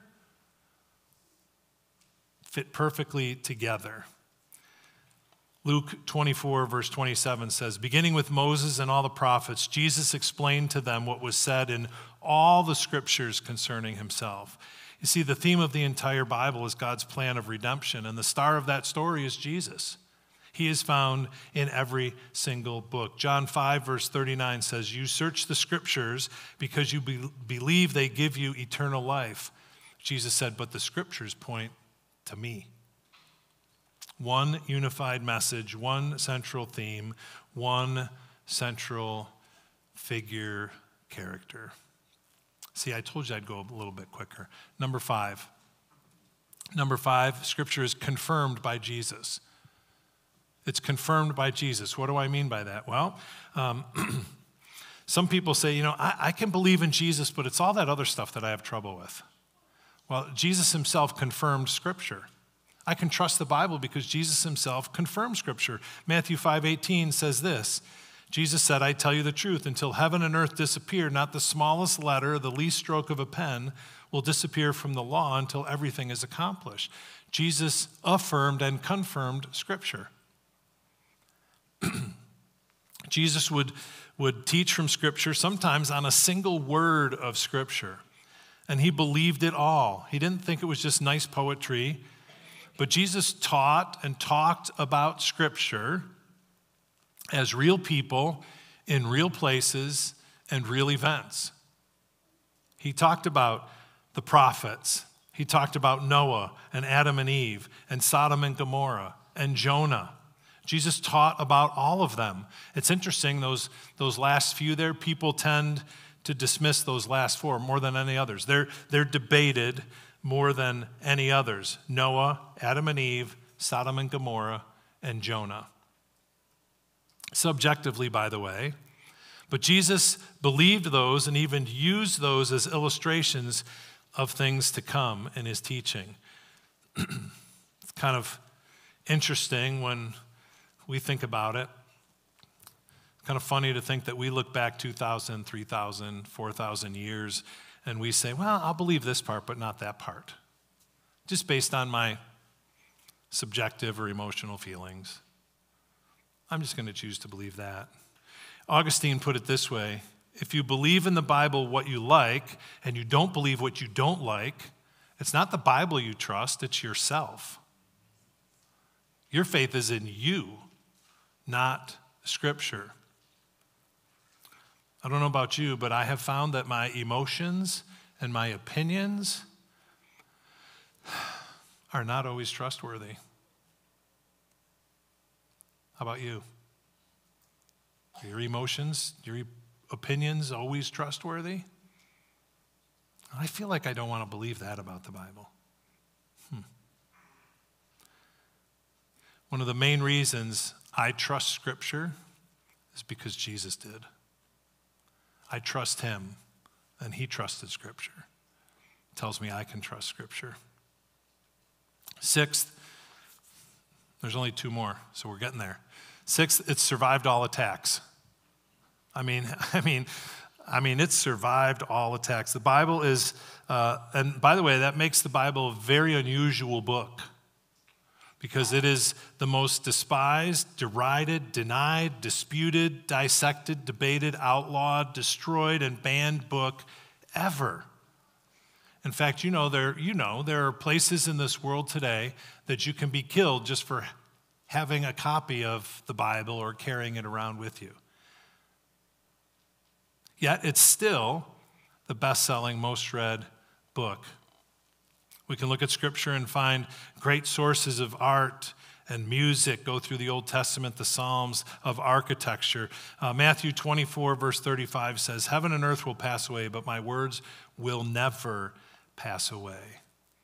Fit perfectly together. Luke 24, verse 27 says, beginning with Moses and all the prophets, Jesus explained to them what was said in all the scriptures concerning himself. You see, the theme of the entire Bible is God's plan of redemption, and the star of that story is Jesus. He is found in every single book. John 5, verse 39 says, you search the scriptures because you believe they give you eternal life. Jesus said, but the scriptures point to me. One unified message, one central theme, one central figure, character. See, I told you I'd go a little bit quicker. Number five, Scripture is confirmed by Jesus. It's confirmed by Jesus. What do I mean by that? Well, some people say, I can believe in Jesus, but it's all that other stuff that I have trouble with. Well, Jesus himself confirmed Scripture. I can trust the Bible because Jesus himself confirmed Scripture. Matthew 5:18 says this, Jesus said, I tell you the truth, until heaven and earth disappear, not the smallest letter, the least stroke of a pen will disappear from the law until everything is accomplished. Jesus affirmed and confirmed Scripture. Jesus would teach from Scripture, sometimes on a single word of Scripture, and he believed it all. He didn't think it was just nice poetry. But Jesus taught and talked about Scripture as real people in real places and real events. He talked about the prophets. He talked about Noah and Adam and Eve and Sodom and Gomorrah and Jonah. Jesus taught about all of them. It's interesting, those last few there, people tend to dismiss those last four more than any others. They're debated more than any others. Noah, Adam and Eve, Sodom and Gomorrah, and Jonah. Subjectively, by the way. But Jesus believed those and even used those as illustrations of things to come in his teaching. It's kind of interesting when we think about it. It's kind of funny to think that we look back 2,000, 3,000, 4,000 years and we say, well, I'll believe this part, but not that part. Just based on my subjective or emotional feelings. I'm just going to choose to believe that. Augustine put it this way, if you believe in the Bible what you like, and you don't believe what you don't like, it's not the Bible you trust, it's yourself. Your faith is in you, not Scripture. I don't know about you, but I have found that my emotions and my opinions are not always trustworthy. How about you? Are your emotions, your opinions always trustworthy? I feel like I don't want to believe that about the Bible. One of the main reasons I trust Scripture is because Jesus did. I trust him, and he trusted Scripture. It tells me I can trust Scripture. Sixth, there's only two more, so we're getting there. Sixth, it's survived all attacks. I mean, it's survived all attacks. The Bible is, and by the way, that makes the Bible a very unusual book because it is the most despised, derided, denied, disputed, dissected, debated, outlawed, destroyed, and banned book ever. In fact, there are places in this world today that you can be killed just for having a copy of the Bible or carrying it around with you. Yet it's still the best-selling, most read book. We can look at Scripture and find great sources of art and music, go through the Old Testament, the Psalms, of architecture. Matthew 24, verse 35 says, "Heaven and earth will pass away, but my words will never pass away."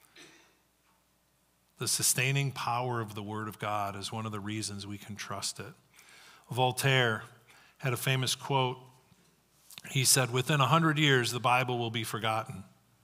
The sustaining power of the Word of God is one of the reasons we can trust it. Voltaire had a famous quote. He said, "Within 100 years, the Bible will be forgotten."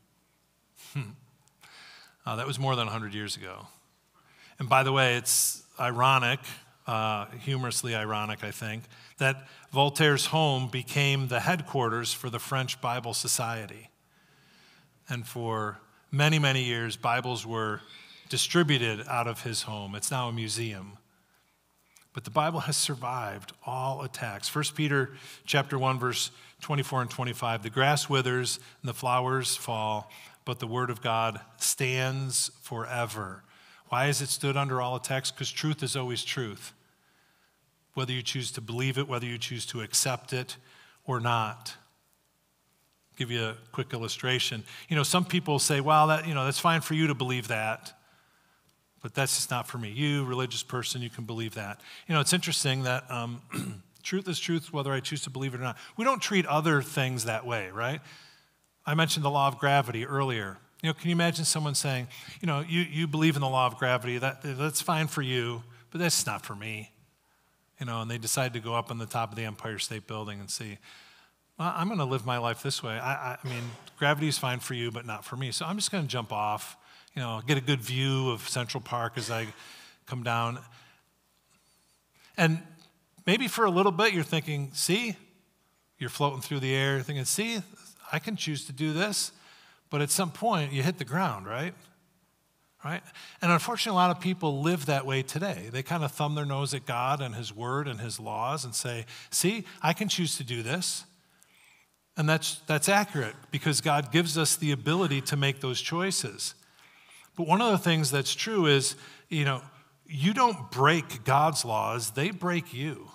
That was more than 100 years ago. And by the way, it's ironic, humorously ironic, I think, that Voltaire's home became the headquarters for the French Bible Society. And for many, many years, Bibles were distributed out of his home. It's now a museum. But the Bible has survived all attacks. 1 Peter chapter 1, verse 24 and 25, "The grass withers and the flowers fall, but the word of God stands forever." Why has it stood under all attacks? Because truth is always truth. Whether you choose to believe it, whether you choose to accept it or not. I'll give you a quick illustration. Some people say, well, that's fine for you to believe that, but that's just not for me. You, religious person, you can believe that. It's interesting that truth is truth whether I choose to believe it or not. We don't treat other things that way, right? I mentioned the law of gravity earlier. Can you imagine someone saying, you believe in the law of gravity, that's fine for you, but that's not for me. And they decide to go up on the top of the Empire State Building and see, well, I'm going to live my life this way. I mean, gravity is fine for you, but not for me. So I'm just going to jump off, get a good view of Central Park as I come down. And maybe for a little bit you're thinking, see, you're floating through the air, thinking, see, I can choose to do this. But at some point, you hit the ground, right? Right? And unfortunately, a lot of people live that way today. They kind of thumb their nose at God and His Word and His laws and say, see, I can choose to do this. And that's accurate because God gives us the ability to make those choices. But one of the things that's true is, you don't break God's laws, they break you.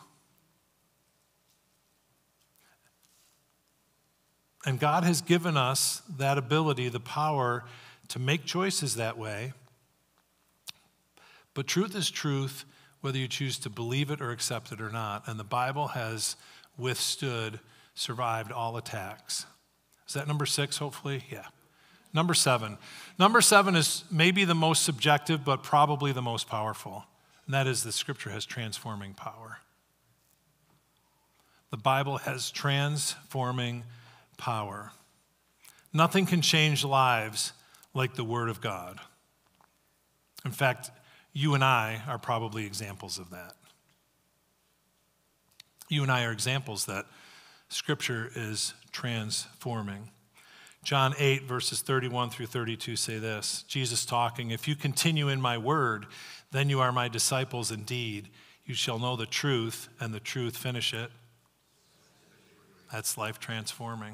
And God has given us that ability, the power to make choices that way. But truth is truth, whether you choose to believe it or accept it or not. And the Bible has survived all attacks. Is that number 6, hopefully? Yeah. Number 7. Number 7 is maybe the most subjective, but probably the most powerful. And that is the Scripture has transforming power. The Bible has transforming power. Nothing can change lives like the Word of God. In fact, you and I are probably examples of that. You and I are examples that Scripture is transforming. John 8, verses 31 through 32 say this, Jesus talking, "If you continue in my word, then you are my disciples indeed. You shall know the truth, and the truth," finish it. That's life transforming.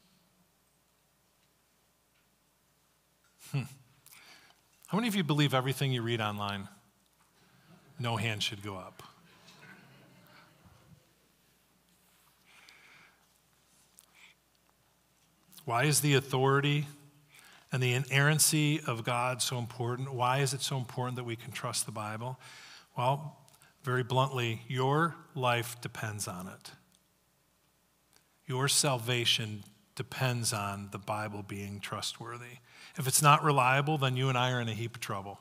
How many of you believe everything you read online? No hand should go up. Why is the authority and the inerrancy of God so important? Why is it so important that we can trust the Bible? Well, very bluntly, your life depends on it. Your salvation depends on the Bible being trustworthy. If it's not reliable, then you and I are in a heap of trouble.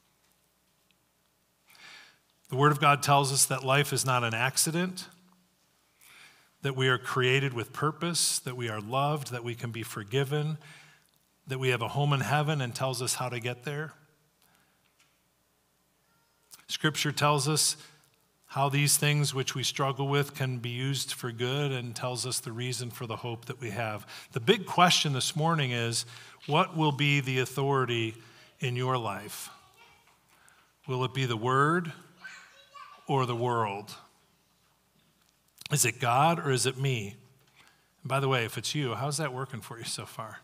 The Word of God tells us that life is not an accident, that we are created with purpose, that we are loved, that we can be forgiven, that we have a home in heaven, and tells us how to get there. Scripture tells us how these things which we struggle with can be used for good, and tells us the reason for the hope that we have. The big question this morning is, what will be the authority in your life? Will it be the Word or the world? Is it God or is it me? And by the way, if it's you, how's that working for you so far?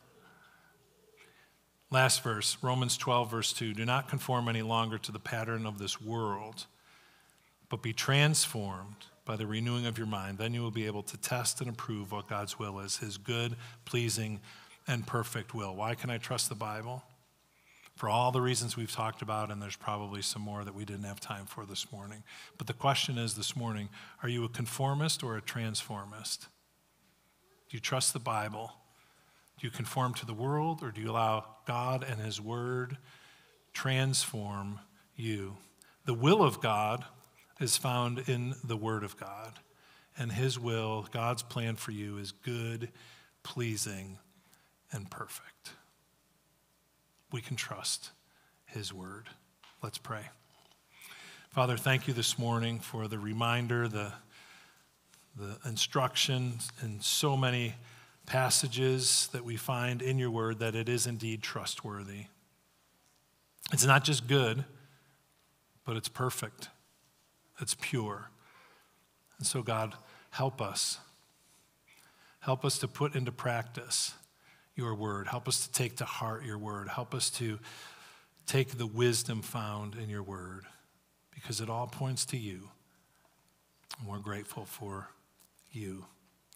Last verse, Romans 12, verse 2. Do not conform any longer to the pattern of this world, but be transformed by the renewing of your mind. Then you will be able to test and approve what God's will is, his good, pleasing, and perfect will. Why can I trust the Bible? For all the reasons we've talked about, and there's probably some more that we didn't have time for this morning. But the question is this morning, are you a conformist or a transformist? Do you trust the Bible? Do you conform to the world, or do you allow God and his word transform you? The will of God is found in the word of God, and his will, God's plan for you, is good, pleasing, and perfect. We can trust his word. Let's pray. Father, thank you this morning for the reminder, the instructions in so many passages that we find in your word that it is indeed trustworthy. It's not just good, but it's perfect. It's pure. And so, God, help us. Help us to put into practice your word. Help us to take to heart your word. Help us to take the wisdom found in your word, because it all points to you. And we're grateful for you.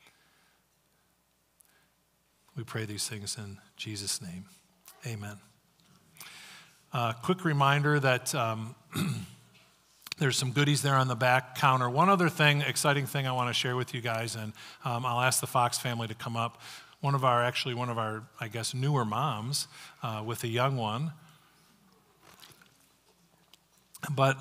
We pray these things in Jesus' name. Amen. Quick reminder that there's some goodies there on the back counter. One other thing, exciting thing I want to share with you guys, and I'll ask the Fox family to come up. One of our, I guess, newer moms with a young one. But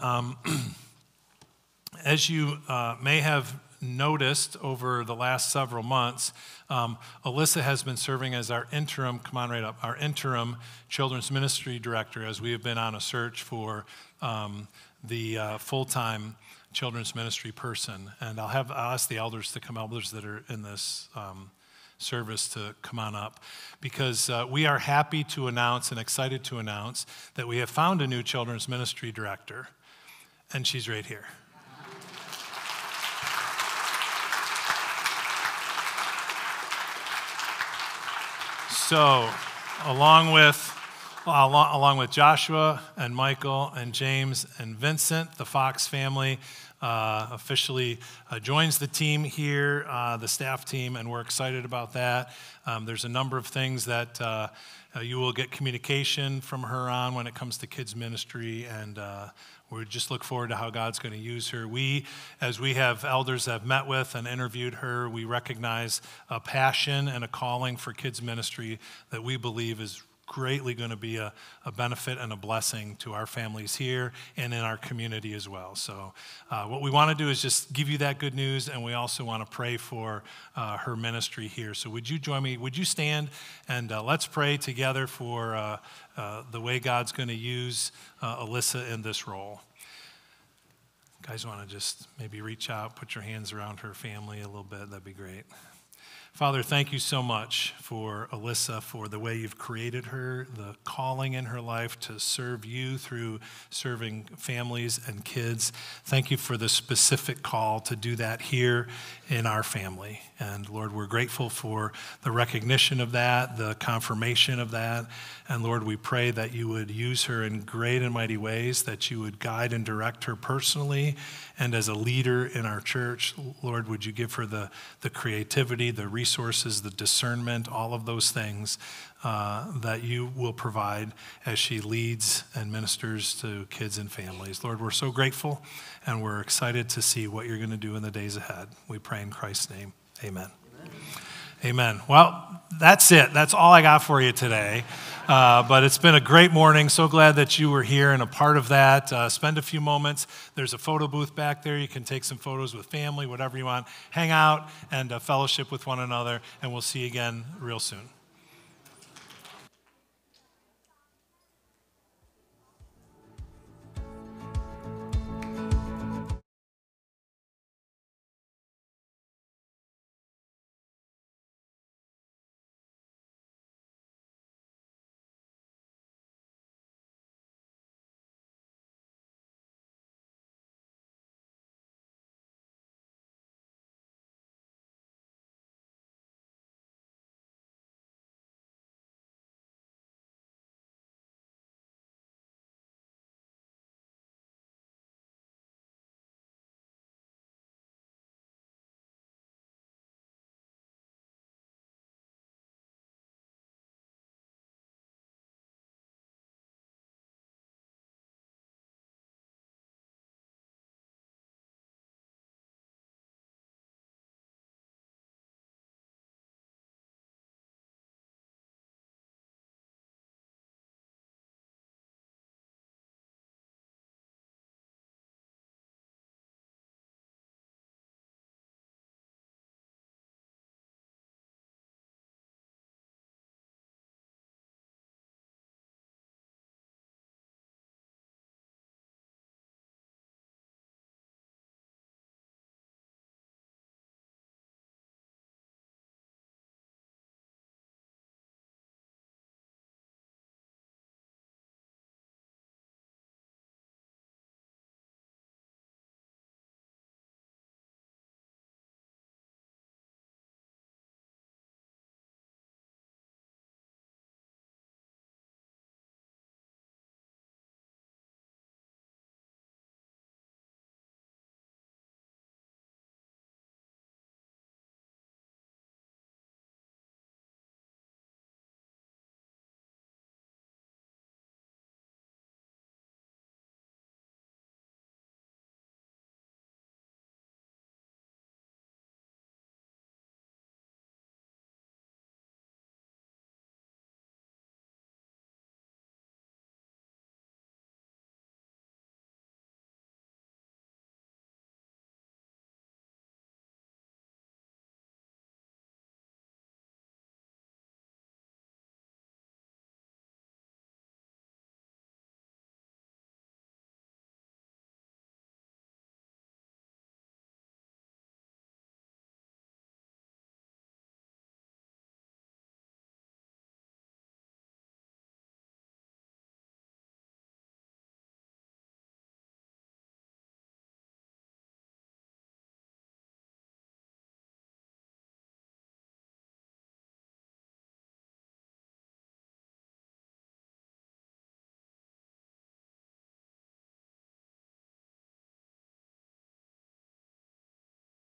as you may have noticed over the last several months, Alyssa has been serving as our interim, our interim children's ministry director, as we have been on a search for the full-time children's ministry person. And I'll ask the elders to come, elders that are in this service, to come on up, because we are happy to announce and excited to announce that we have found a new children's ministry director, and she's right here. So, along with Joshua and Michael and James and Vincent, the Fox family officially joins the team here, the staff team, and we're excited about that. There's a number of things that you will get communication from her on when it comes to kids ministry, and we just look forward to how God's going to use her. As we have elders have met with and interviewed her, we recognize a passion and a calling for kids ministry that we believe is greatly going to be a benefit and a blessing to our families here and in our community as well. So what we want to do is just give you that good news, and we also want to pray for her ministry here. So would you join me? Would you stand, and let's pray together for the way God's going to use Alyssa in this role. Guys, want to just maybe reach out, put your hands around her family a little bit. That'd be great. Father, thank you so much for Alyssa, for the way you've created her, the calling in her life to serve you through serving families and kids. Thank you for the specific call to do that here in our family. And Lord, we're grateful for the recognition of that, the confirmation of that. And Lord, we pray that you would use her in great and mighty ways, that you would guide and direct her personally and as a leader in our church. Lord, would you give her the creativity, the resources, the discernment, all of those things that you will provide as she leads and ministers to kids and families. Lord, we're so grateful, and we're excited to see what you're going to do in the days ahead. We pray in Christ's name. Amen. Amen. Well, that's it. That's all I got for you today. But it's been a great morning. So glad that you were here and a part of that. Spend a few moments. There's a photo booth back there. You can take some photos with family, whatever you want. Hang out and fellowship with one another, and we'll see you again real soon.